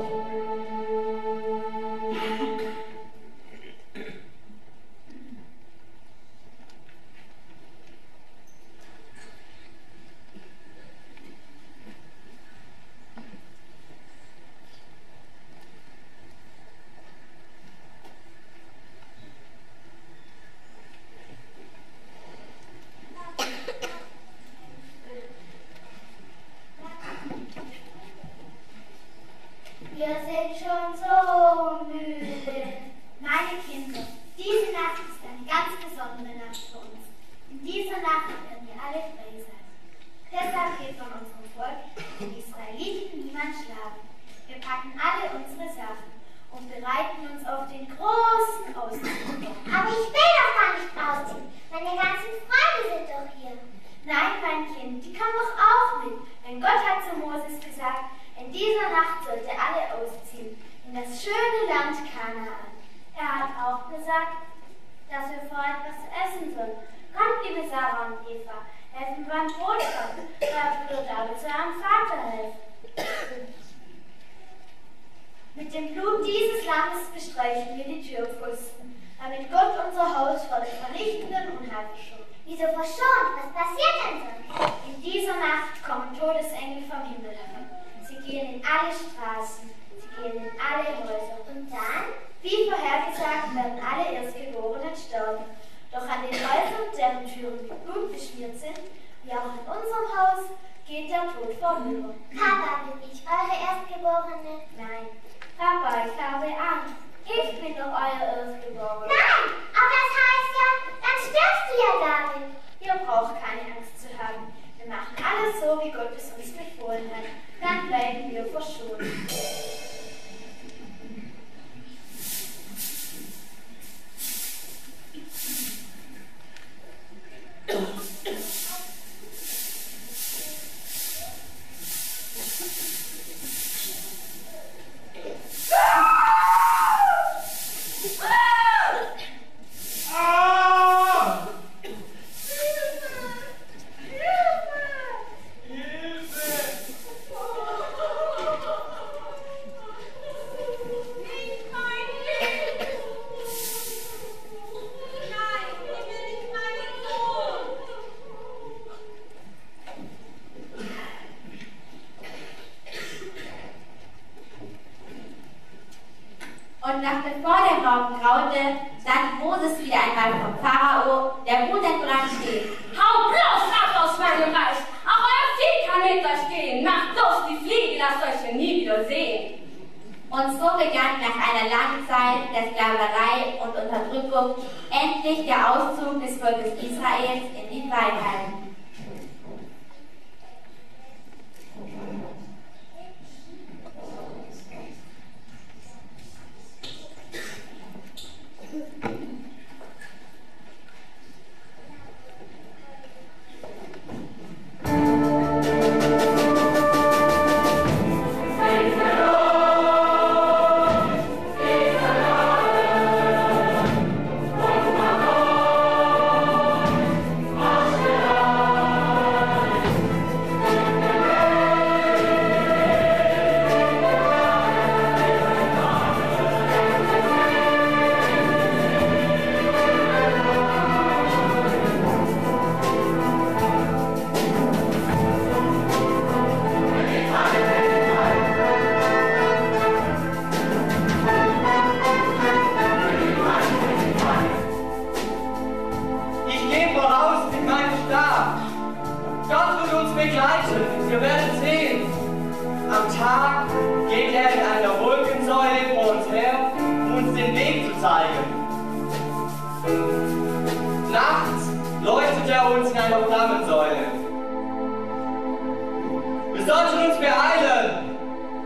[SPEAKER 5] Wir sind schon so müde. Meine Kinder, diese Nacht ist eine ganz besondere Nacht für uns. In dieser Nacht werden wir alle frei sein. Deshalb geht von unserem Volk, den Israeliten, niemand schlafen. Wir packen alle unsere Sachen und bereiten uns auf den großen Auszug vor.
[SPEAKER 11] Aber ich will doch gar nicht ausziehen. Meine ganzen Freunde sind doch hier.
[SPEAKER 5] Nein, mein Kind, die kommen doch auch mit. Denn Gott hat zu Moses gesagt, in dieser Nacht sollt ihr alle ausziehen, in das schöne Land Kanaan. Er hat auch gesagt, dass wir vorher etwas zu essen sollen. Kommt, liebe Sarah und Eva, helfen beim Brotbacken, da Bruder David zu eurem Vater helfen. Mit dem Blut dieses Lammes bestreichen wir die Türpfosten, damit Gott unser Haus vor dem vernichtenden Unheil verschont.
[SPEAKER 11] Wieso verschont? Was passiert denn sonst?
[SPEAKER 5] In dieser Nacht kommen Todesengel vom Himmel herab. Sie gehen in alle Straßen, sie gehen in alle Häuser.
[SPEAKER 11] Und dann?
[SPEAKER 5] Wie vorhergesagt werden alle Erstgeborenen sterben. Doch an den Häusern, deren Türen mit Blut beschmiert sind, wie auch in unserem Haus, geht der Tod vorüber.
[SPEAKER 11] Papa, bin ich eure Erstgeborene?
[SPEAKER 5] Nein. Papa, ich habe Angst. Ich bin doch euer Erstgeborene.
[SPEAKER 11] Nein, aber das heißt ja, dann stirbst du ja, David.
[SPEAKER 5] Ihr braucht keine Angst zu haben. Wir machen alles so, wie Gott es uns befohlen hat. Dann bleiben wir verschont. Und nach bevor der Morgen graute, stand Moses wieder einmal vom Pharao, der wutentbrannt steht.
[SPEAKER 6] Hau bloß ab aus meinem Reich! Auch euer Vieh kann mit euch gehen! Macht bloß die Fliege, lasst euch hier nie wieder sehen!
[SPEAKER 2] Und so begann nach einer langen Zeit der Sklaverei und Unterdrückung endlich der Auszug des Volkes Israels in die Freiheit.
[SPEAKER 7] Wir werden sehen. Am Tag geht er in einer Wolkensäule vor uns her, um uns den Weg zu zeigen. Nachts leuchtet er uns in einer Flammensäule. Wir sollten uns beeilen.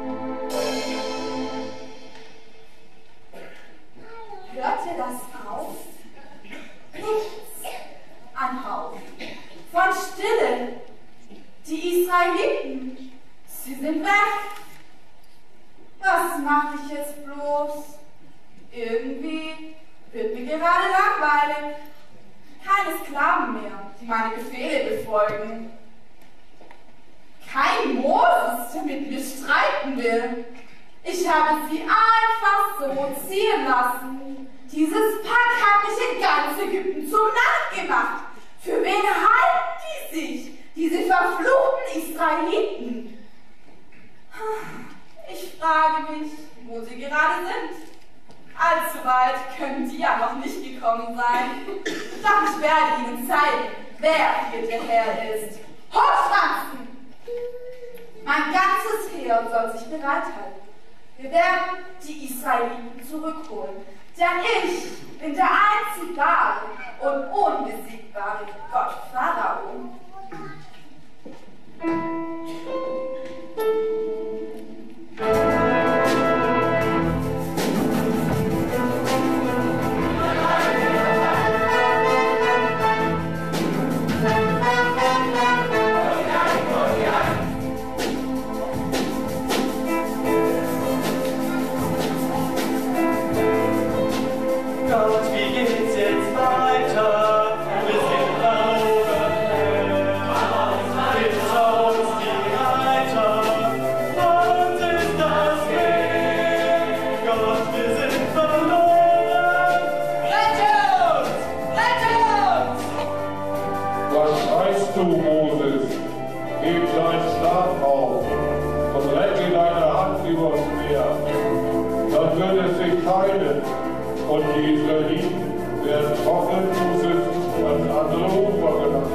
[SPEAKER 3] Hört ihr das auf? Nichts an Hauch von Stille. Die Israeliten, sie sind weg. Was mache ich jetzt bloß? Irgendwie wird mir gerade langweilig. Keine Sklaven mehr, die meine Befehle befolgen. Kein Moses, der mit mir streiten will. Ich habe sie einfach so ziehen lassen. Dieses Pack hat mich in ganz Ägypten zum Narr gemacht. Für wen halten die sich, diese verfluchten Israeliten? Ich frage mich, wo sie gerade sind. Allzu weit können die ja noch nicht gekommen sein. Doch ich werde ihnen zeigen, wer hier der Herr ist. Hochschwanzen! Mein ganzes Heer soll sich bereithalten. Wir werden die Israeliten zurückholen, denn ich bin der einzigbare und unbesiegbare Gott Pharao.
[SPEAKER 8] Und die Israeliten werden trocknen zusitzen ans andere Ufer gelangen.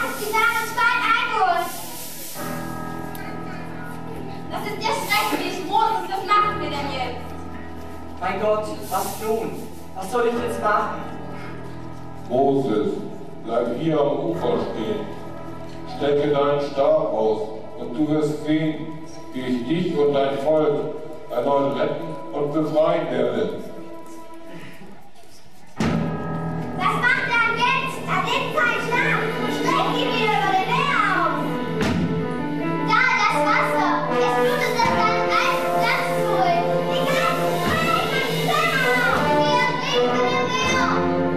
[SPEAKER 5] Das ist ja schrecklich.
[SPEAKER 9] Moses, was machen wir denn jetzt?
[SPEAKER 7] Mein Gott, was tun? Was soll ich jetzt machen?
[SPEAKER 8] Moses, bleib hier am Ufer stehen. Strecke deinen Stab aus und du wirst sehen, wie ich dich und dein Volk erneut retten und befreien werde.
[SPEAKER 11] Was macht er jetzt? Er legt keinen Schlaf und schlägt ihn wieder über den Meer auf. Da, das Wasser. Es blutet auf seinen alten Platz zurück. Die ganzen Freiheit Pharao. Wir ertrinken im Meer.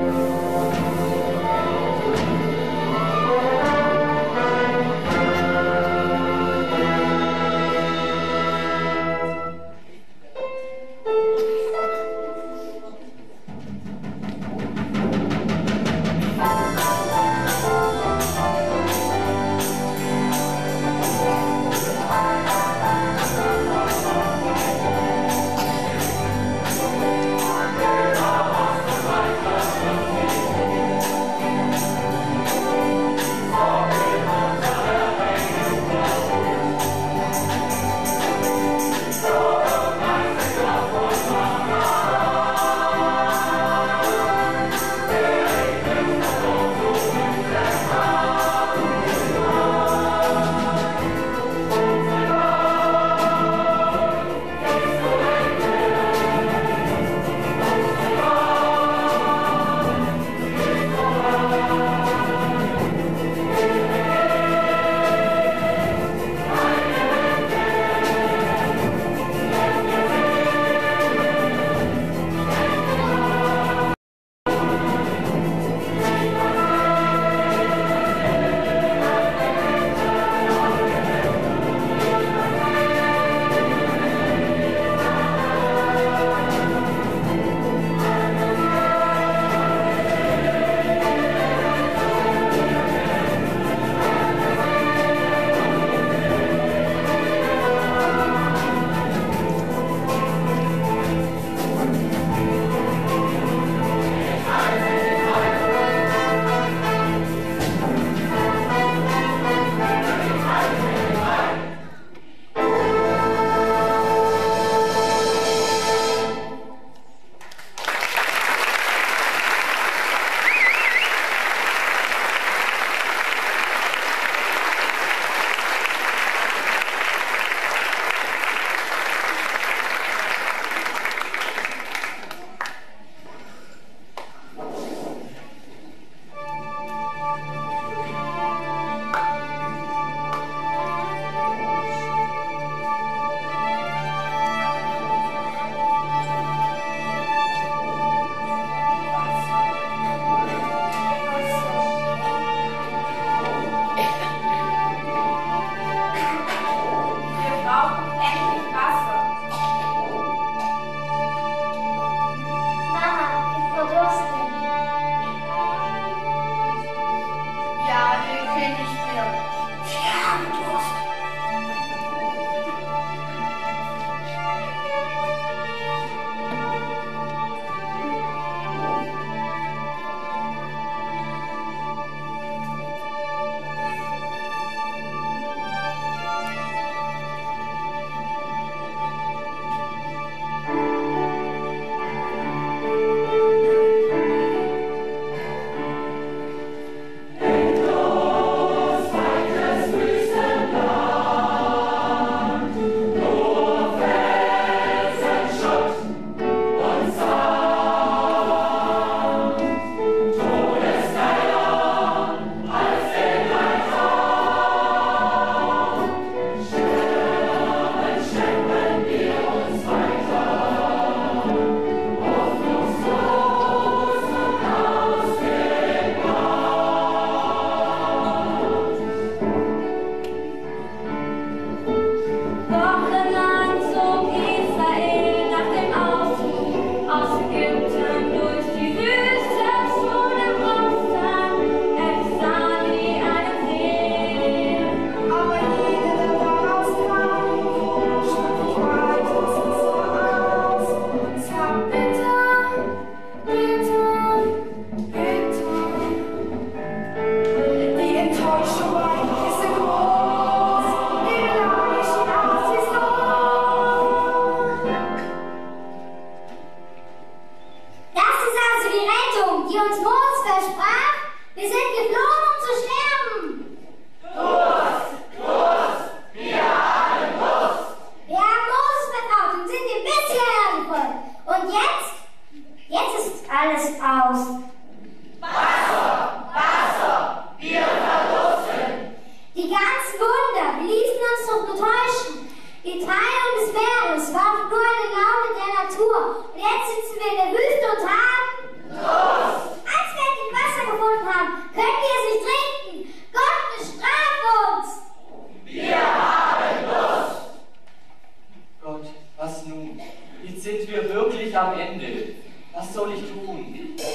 [SPEAKER 11] die uns Moses versprach? Wir sind geflohen, um zu sterben.
[SPEAKER 12] Durst, Durst, wir haben Durst.
[SPEAKER 11] Wir haben Moses vertraut und sind ihm bis hierher gefolgt. Und jetzt? Jetzt ist alles aus.
[SPEAKER 12] Wasser, Wasser, wir verdursten.
[SPEAKER 11] Die ganzen Wunder, wir ließen uns doch betäuschen. Die Teilung des Meeres war doch nur eine Laune der Natur. Und jetzt sitzen wir in der Wüste und haben
[SPEAKER 12] Durst.
[SPEAKER 11] Als wir endlich Wasser gefunden haben, können wir es nicht trinken. Gott bestraft uns.
[SPEAKER 12] Wir haben Durst.
[SPEAKER 7] Gott, was nun? Jetzt sind wir wirklich am Ende. Was soll ich tun?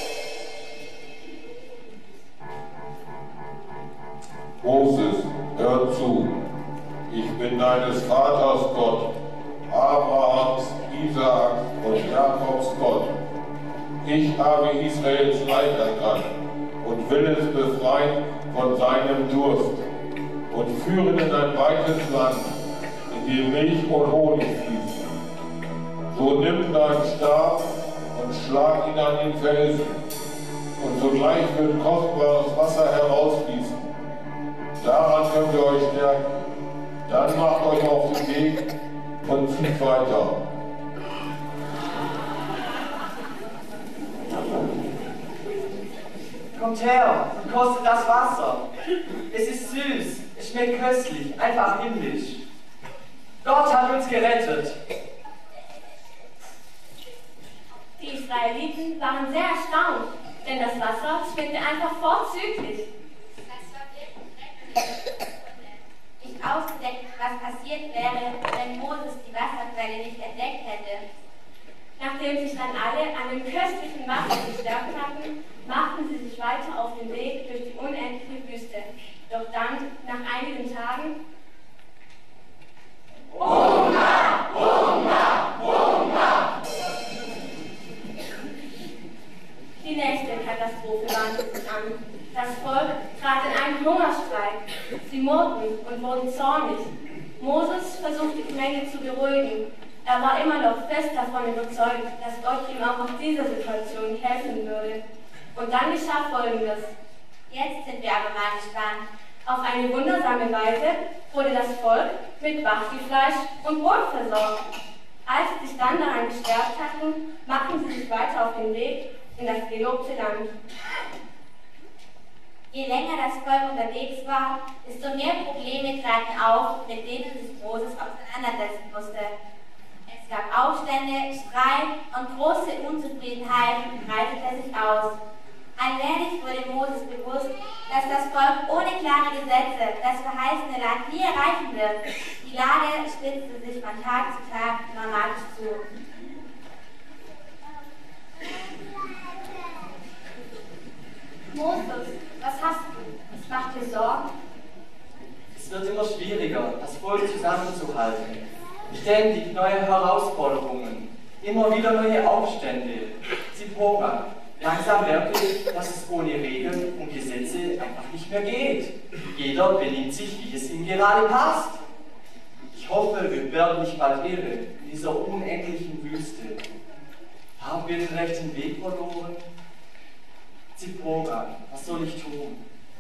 [SPEAKER 8] Moses, hör zu. Ich bin deines Vaters Gott, Abrahams, Isaaks und Jakobs Gott. Ich habe Israels Leid erkannt und will es befreien von seinem Durst und führen in ein weites Land, in dem Milch und Honig fließen. So nimm deinen Stab und schlag ihn an den Felsen, und sogleich wird kostbares Wasser herausfließen. Daran könnt ihr euch stärken. Dann macht euch auf den Weg und zieht weiter.
[SPEAKER 7] Kommt her und kostet das Wasser. Es ist süß, es schmeckt köstlich, einfach himmlisch. Gott hat uns gerettet.
[SPEAKER 6] Die Israeliten waren sehr erstaunt, denn das Wasser schmeckte einfach vorzüglich.
[SPEAKER 2] Nicht ausgedeckt, was passiert wäre, wenn Moses die Wasserquelle nicht entdeckt hätte.
[SPEAKER 6] Nachdem sich dann alle an dem köstlichen Wasser gestärkt hatten, machten sie sich weiter auf den Weg durch die unendliche Wüste. Doch dann, nach einigen Tagen,
[SPEAKER 12] Hunger, Hunger, Hunger!
[SPEAKER 6] Die nächste Katastrophe bahnte sich an. Das Volk trat in einen Hungerstreik. Sie murrten und wurden zornig. Moses versuchte die Menge zu beruhigen. Er war immer noch fest davon überzeugt, dass Gott ihm auch aus dieser Situation helfen würde. Und dann geschah Folgendes.
[SPEAKER 2] Jetzt sind wir aber mal gespannt.
[SPEAKER 6] Auf eine wundersame Weise wurde das Volk mit Bachtelfleisch und Brot versorgt. Als sie sich dann daran gestärkt hatten, machten sie sich weiter auf den Weg in das gelobte Land.
[SPEAKER 2] Je länger das Volk unterwegs war, desto mehr Probleme traten auf, mit denen sich Moses auseinandersetzen musste. Es gab Aufstände, Streit und große Unzufriedenheit breitete sich aus. Allmählich wurde Moses bewusst, dass das Volk ohne klare Gesetze das verheißene Land nie erreichen wird. Die Lage spitzte sich von Tag zu Tag dramatisch zu.
[SPEAKER 6] Moses, was hast du? Es macht dir Sorgen?
[SPEAKER 7] Es wird immer schwieriger, das Volk zusammenzuhalten. Ständig neue Herausforderungen, immer wieder neue Aufstände. Zipora, langsam merke ich, dass es ohne Regeln und Gesetze einfach nicht mehr geht. Jeder benimmt sich, wie es ihm gerade passt. Ich hoffe, wir werden nicht bald irre in dieser unendlichen Wüste. Haben wir den rechten Weg verloren? Zipora, was soll ich tun?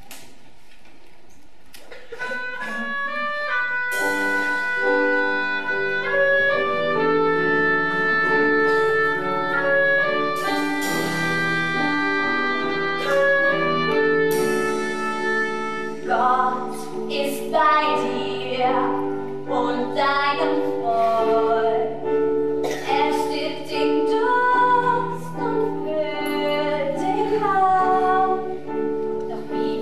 [SPEAKER 13] Gott ist bei dir und deinem Volk. Er stillt den Durst und füllt den Raum. Doch wie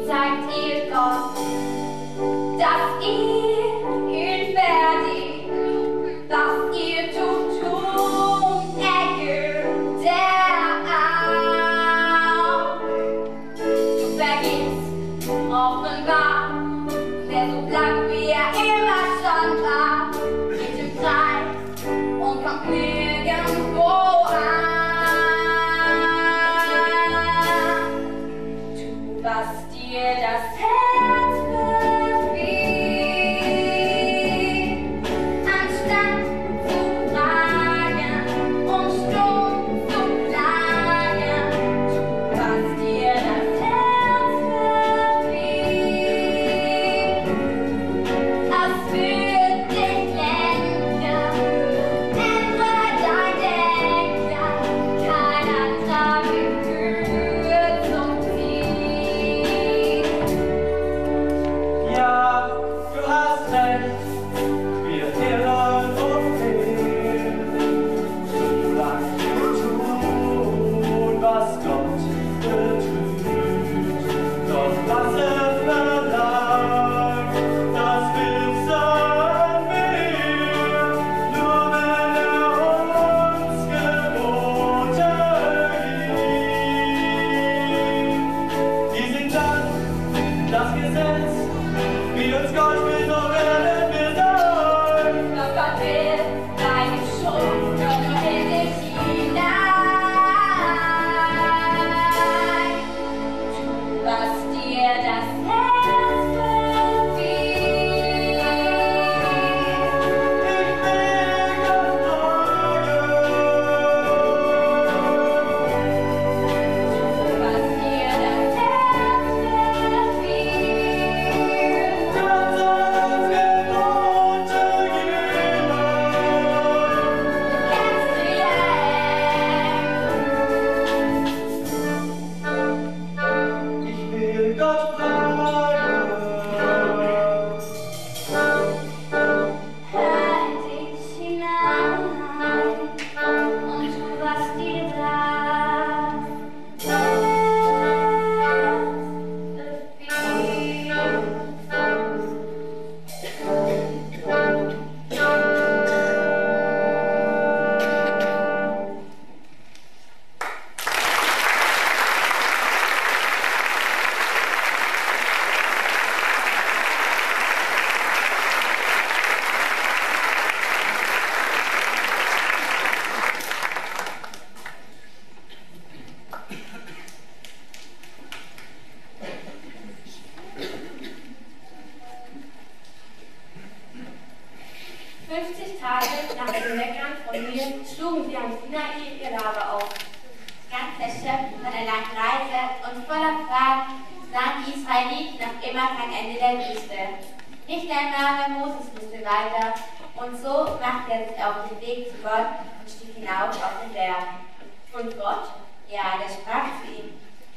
[SPEAKER 6] und mir schlugen sie am Sinai ihr Lager auf.
[SPEAKER 2] Ganz erschöpft von der langen Reise und voller Fragen sahen die Israeliten noch immer kein Ende der Wüste. Nicht einmal Moses wusste weiter, und so machte er sich auf den Weg zu Gott und stieg hinauf auf den Berg.
[SPEAKER 6] Und Gott?
[SPEAKER 2] Ja, der sprach zu ihm.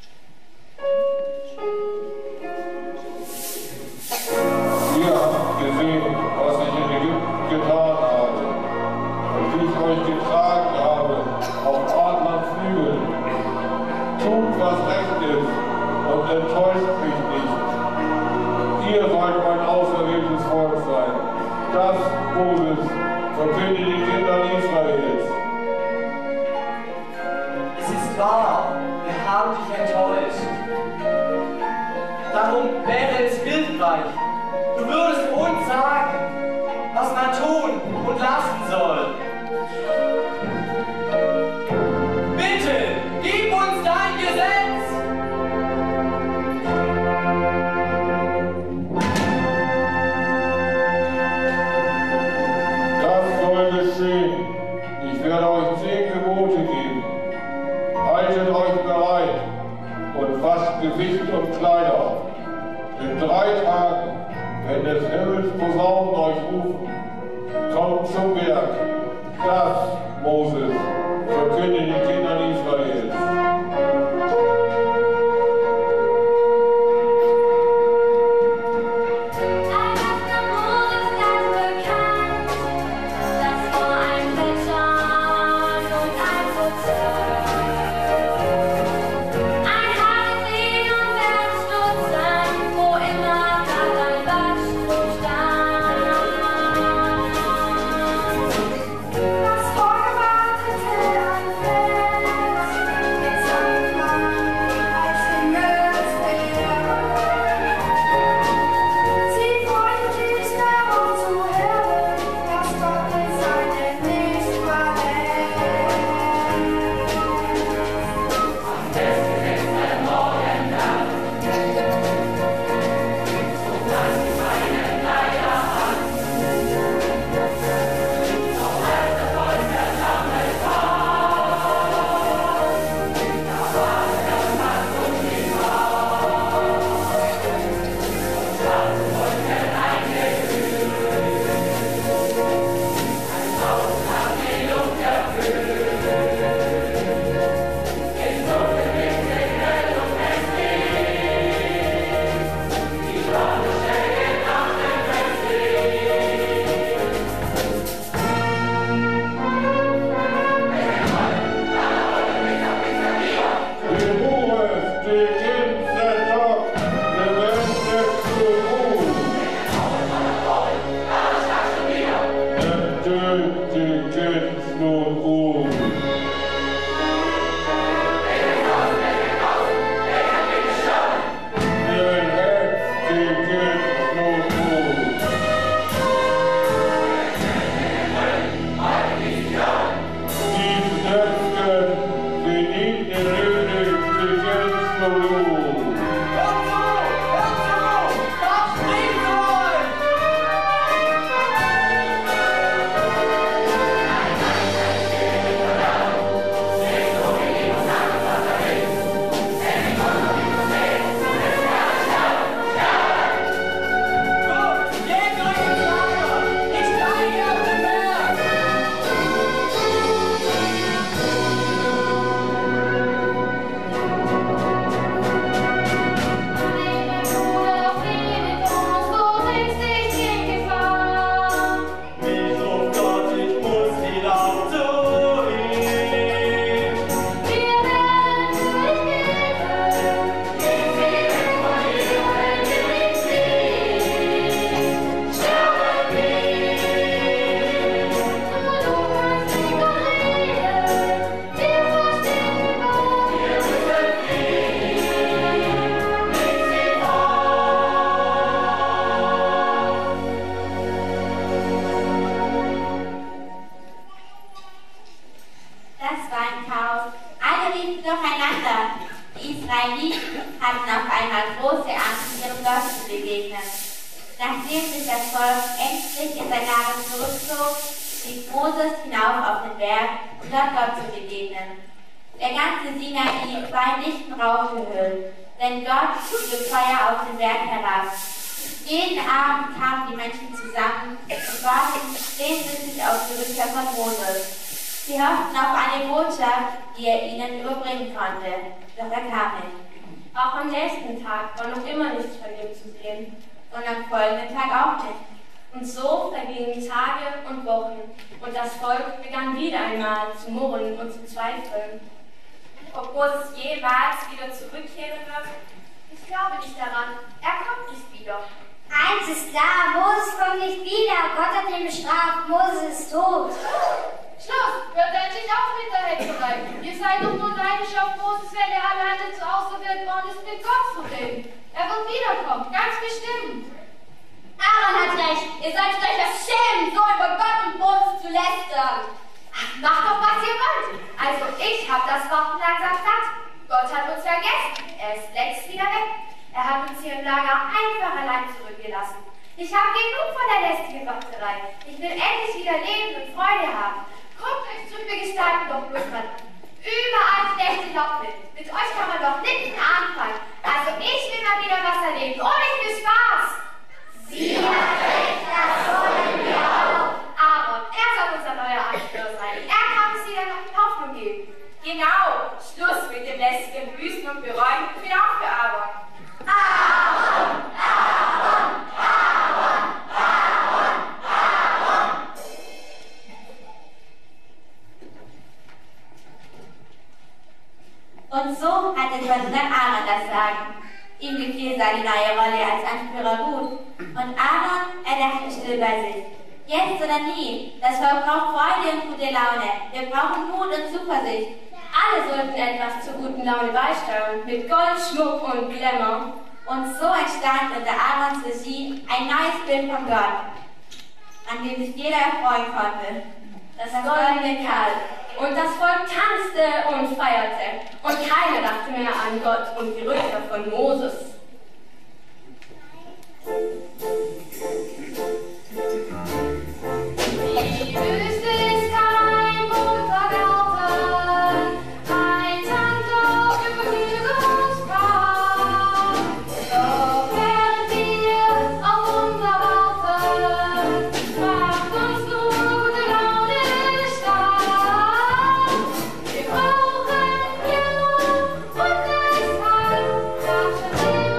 [SPEAKER 8] Ihr habt gesehen, was ich in Ägypten getan habe, und wie ich euch getragen habe auf Adlerflügeln. Tut, was recht ist, und enttäuscht mich nicht. Ihr sollt mein auserwähltes Volk sein. Das, Moses, verkündet die Kinder Israels.
[SPEAKER 7] Es ist wahr, wir haben dich enttäuscht. Darum wäre es hilfreich, du würdest uns sagen, was man tun und lassen soll. Bitte, gib uns dein Gesetz!
[SPEAKER 8] Das soll geschehen. Ich werde euch zehn Gebote geben. Haltet euch bereit und wascht Gesicht und Kleider. In drei Tagen, wenn des Himmels Posaunen euch rufen, kommt zum Berg. Das, Moses, verkündet den Kindern Israels.
[SPEAKER 2] Nachdem sich das Volk ängstlich in sein Lager zurückzog, stieg Moses hinauf auf den Berg, um dort Gott zu begegnen. Der ganze Sinai war in dichten Rauch gehüllt, denn Gott führte Feuer auf den Berg herab. Jeden Abend kamen die Menschen zusammen und warteten sehnsüchtig auf die Rückkehr von Moses. Sie hofften auf eine Botschaft, die er ihnen überbringen konnte, doch er kam nicht.
[SPEAKER 6] Auch am nächsten Tag war noch immer nichts von ihm zu sehen.
[SPEAKER 2] Und am folgenden Tag auch nicht.
[SPEAKER 6] Und so vergingen Tage und Wochen, und das Volk begann wieder einmal zu murren und zu zweifeln.
[SPEAKER 14] Ob Moses jemals wieder zurückkehren wird? Ich glaube nicht daran. Er kommt nicht wieder.
[SPEAKER 11] Eins ist klar, Moses kommt nicht wieder. Gott hat ihn bestraft. Moses ist tot.
[SPEAKER 9] Schluss! Hört endlich auf mit der Hexerei. Ihr seid doch nur neidisch auf Moses, wenn er alleine zu auserwählt worden ist, mit Gott zu reden. Er wird wiederkommen, ganz bestimmt.
[SPEAKER 13] Aaron hat recht. Ihr solltet euch das schämen, so über Gott und Moses zu lästern.
[SPEAKER 14] Ach, macht doch, was ihr wollt. Also, ich hab das Wort langsam satt. Gott hat uns vergessen. Er ist längst wieder weg. Er hat uns hier im Lager einfach allein zurückgelassen. Ich habe genug von der lästigen Warterei. Ich will endlich wieder leben und Freude haben. Guckt euch trübe Gestalten doch bloß mal an. Überall schlechte Lockwind. Mit euch kann man doch nichts anfangen. Also ich will mal wieder was erleben. Und ich will Spaß.
[SPEAKER 11] Sie hat recht, das wollen wir auch.
[SPEAKER 14] Aaron, er soll unser neuer Anführer sein. Er kann uns wieder noch Hoffnung geben. Genau. Schluss mit dem lästigen Büßen und Bereuen. Ich bin auch für Aaron.
[SPEAKER 11] Aaron, Aaron, Aaron, Aaron, Aaron.
[SPEAKER 2] Und so hatte Gott dann Aaron das Sagen. Ihm gefiel seine neue Rolle als Anführer gut. Und Aaron, er dachte still bei sich. Jetzt oder nie, das Volk braucht Freude und gute Laune. Wir brauchen Mut und Zuversicht.
[SPEAKER 6] Alle sollten etwas zur guten Laune beisteuern, mit Gold, Schmuck und Glamour.
[SPEAKER 2] Und so entstand unter Aarons Regie ein neues Bild von Gott, an dem sich jeder erfreuen konnte.
[SPEAKER 6] Das goldene Kalb. Und das Volk tanzte und feierte. Und keiner dachte mehr an Gott und die Rückkehr von Moses.
[SPEAKER 9] Die Wüste ist kein bunter Garten, ein Tango über Hügel Grab. Doch während wir auf unser warten, macht uns nur gute Laune stark. Wir brauchen Hilfe und Weisheit, das schon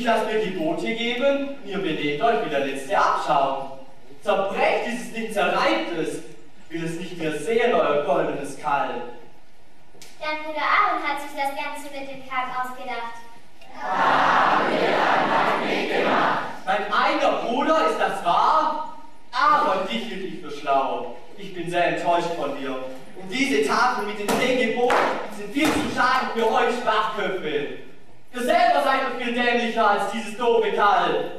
[SPEAKER 7] ich lasse mir Gebote geben, ihr benehmt euch wie der letzte Abschaum. Zerbrecht dieses Ding, zerreibt es, will es nicht mehr sehen, euer goldenes Kalb.
[SPEAKER 5] Dein Bruder Aaron hat sich das Ganze mit dem Kalb ausgedacht.
[SPEAKER 12] Haben wir einmal mitgemacht.
[SPEAKER 7] Mein eigener Bruder, ist das wahr? Aber dich hielt ich für schlau. Ich bin sehr enttäuscht von dir. Und diese Tafeln mit den zehn Geboten sind viel zu schade für euch Schwachköpfe. Ihr selber seid doch viel dämlicher als dieses doofe Kalb.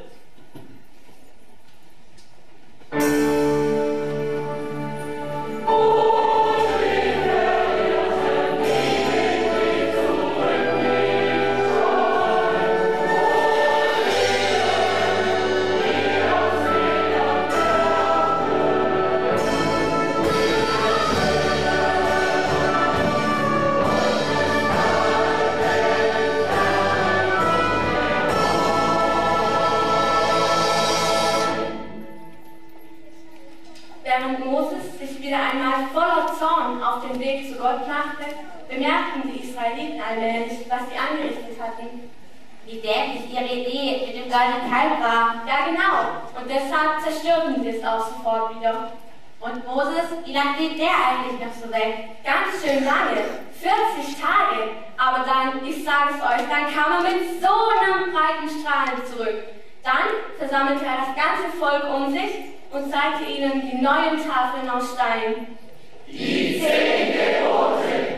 [SPEAKER 6] Während Moses sich wieder einmal voller Zorn auf den Weg zu Gott machte, bemerkten die Israeliten allmählich, was sie angerichtet hatten.
[SPEAKER 2] Wie dämlich ihre Idee mit dem goldenen Kalb war.
[SPEAKER 6] Ja, genau. Und deshalb zerstörten sie es auch sofort wieder.
[SPEAKER 2] Und Moses, wie lange blieb der eigentlich noch so weg?
[SPEAKER 6] Ganz schön lange. vierzig Tage. Aber dann, ich sage es euch, dann kam er mit so einem breiten Strahlen zurück. Dann versammelte er das ganze Volk um sich und zeigte ihnen die neuen Tafeln aus Stein.
[SPEAKER 12] Die zehn Gebote.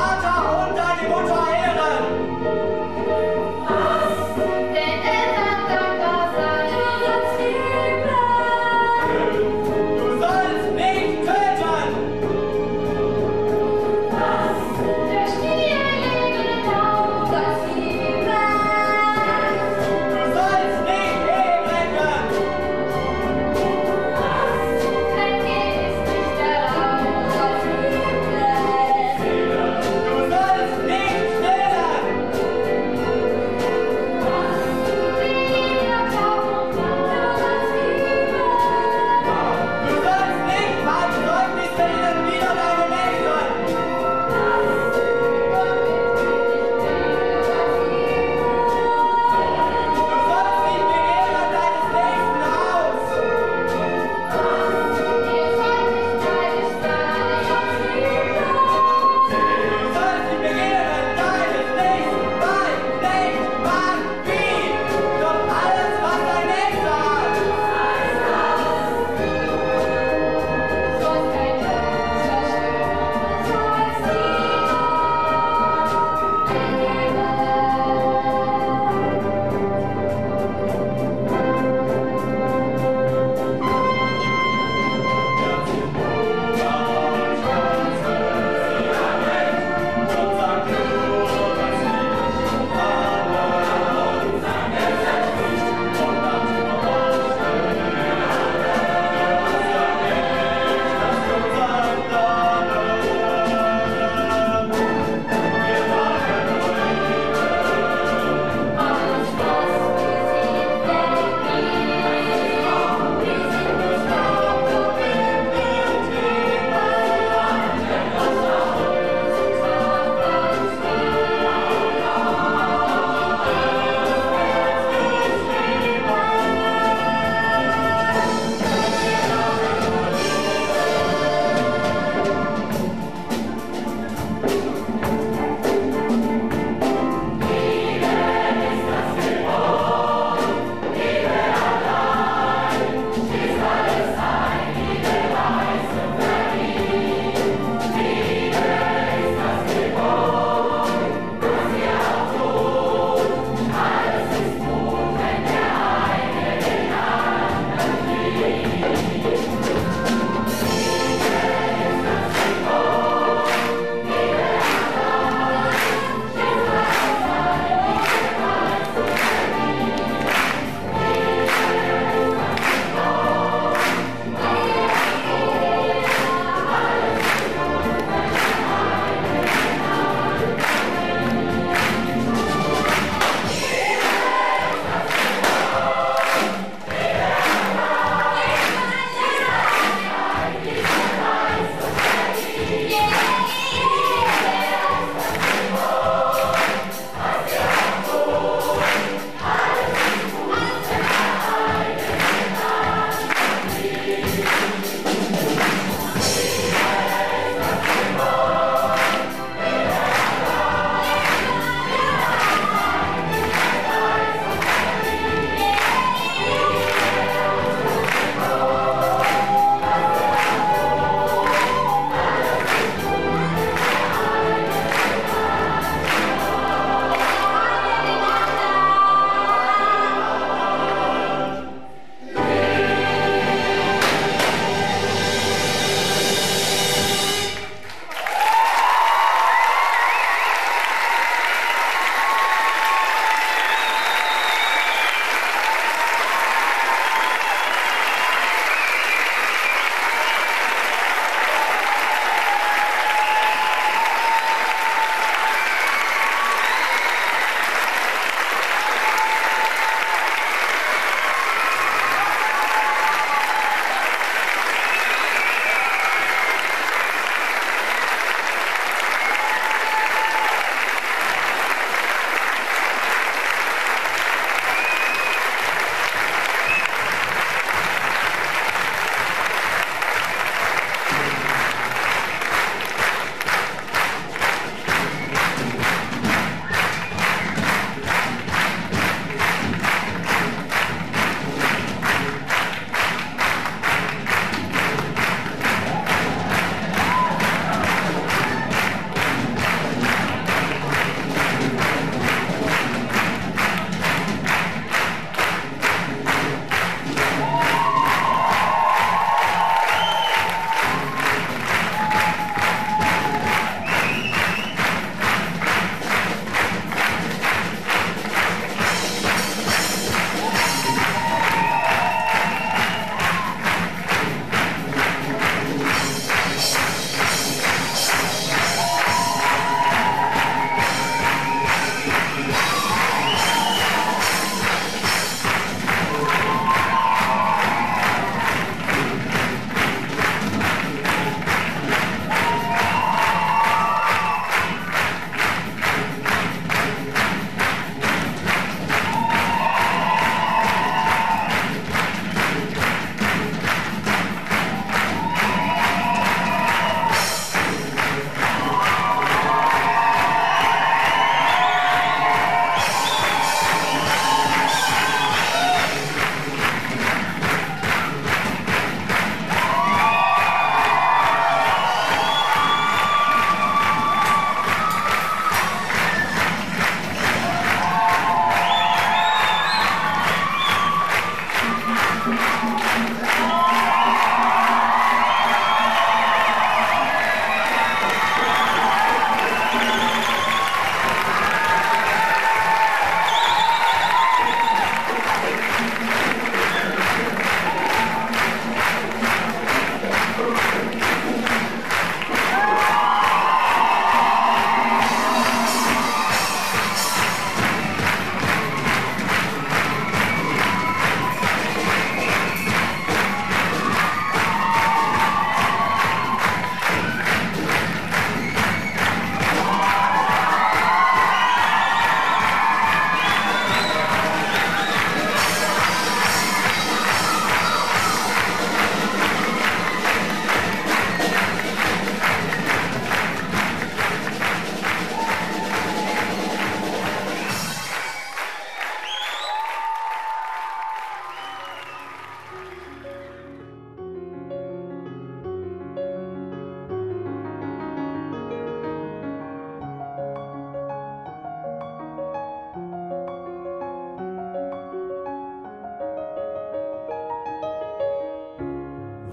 [SPEAKER 6] Denn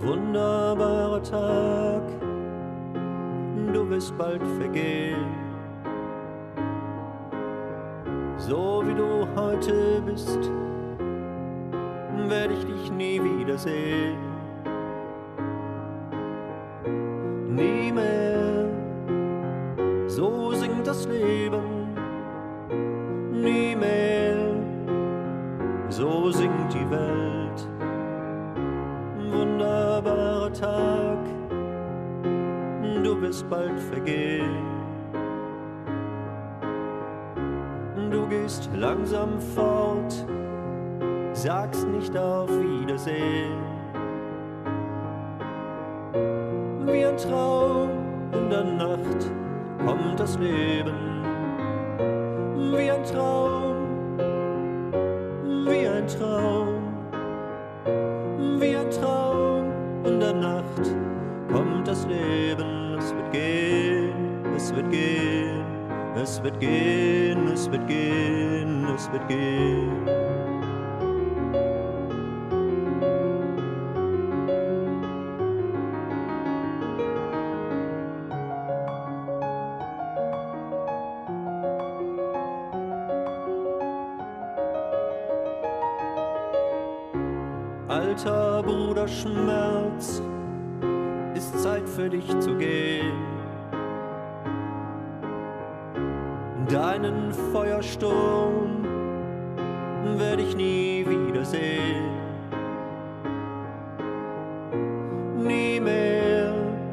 [SPEAKER 15] Wunderbarer Tag, du wirst bald vergehen. So wie du heute bist, werde ich dich nie wiedersehen. Nie mehr, so singt das Leben. Nie mehr, so singt die Welt. Wunderbarer Tag, du wirst bald vergehen. Du gehst langsam fort, sagst nicht auf Wiedersehen. Wie ein Traum in der Nacht kommt das Leben. Wie ein Traum, wie ein Traum, wie ein Traum in der Nacht kommt das Leben. Es wird gehen, es wird gehen, es wird gehen, es wird gehen, es wird gehen. Alter Bruder Schmerz, ist Zeit für dich zu gehen. Deinen Feuersturm werde ich nie wiedersehen. Nie mehr,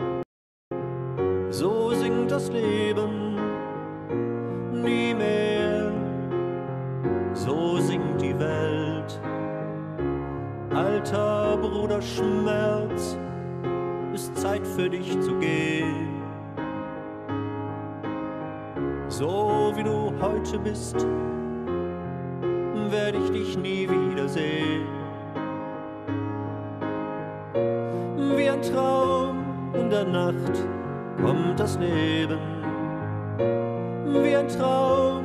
[SPEAKER 15] so singt das Leben. Nie mehr, so singt die Welt. Alter Bruder Schmerz, ist Zeit für dich zu gehen. So wie du heute bist, werde ich dich nie wiedersehen. Wie ein Traum in der Nacht kommt das Leben. Wie ein Traum,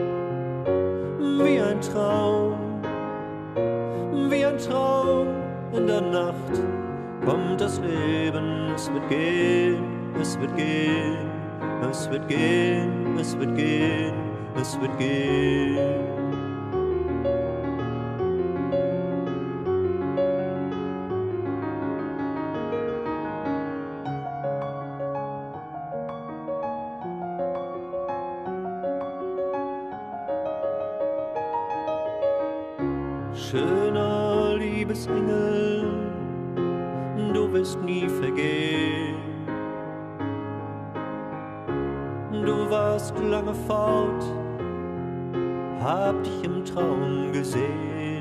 [SPEAKER 15] wie ein Traum, wie ein Traum in der Nacht kommt das Leben. Es wird gehen, es wird gehen, es wird gehen, es wird gehen, es wird gehen. Schöner Liebesengel, du wirst nie vergehen. Du warst lange fort, hab dich im Traum gesehen.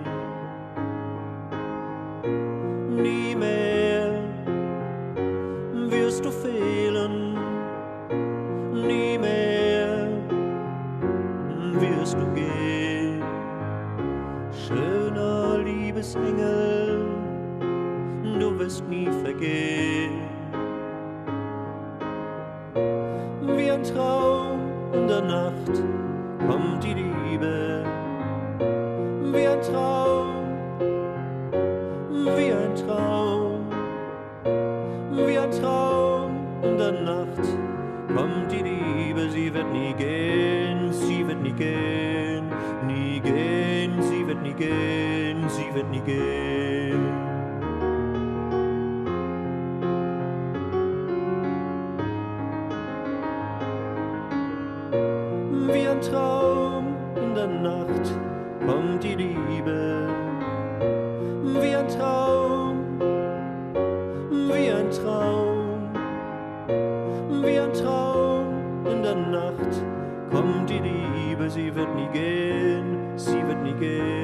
[SPEAKER 15] Nie mehr wirst du fehlen, nie mehr wirst du gehen. Schöner Liebesengel, du wirst nie vergehen. Wie ein Traum in der Nacht kommt die Liebe. Wie ein Traum, wie ein Traum, wie ein Traum in der Nacht kommt die Liebe. Sie wird nie gehen, sie wird nie gehen, nie gehen, sie wird nie gehen, sie wird nie gehen. Wie ein Traum in der Nacht kommt die Liebe. Wie ein Traum, wie ein Traum, wie ein Traum in der Nacht kommt die Liebe. Sie wird nie gehen, sie wird nie gehen.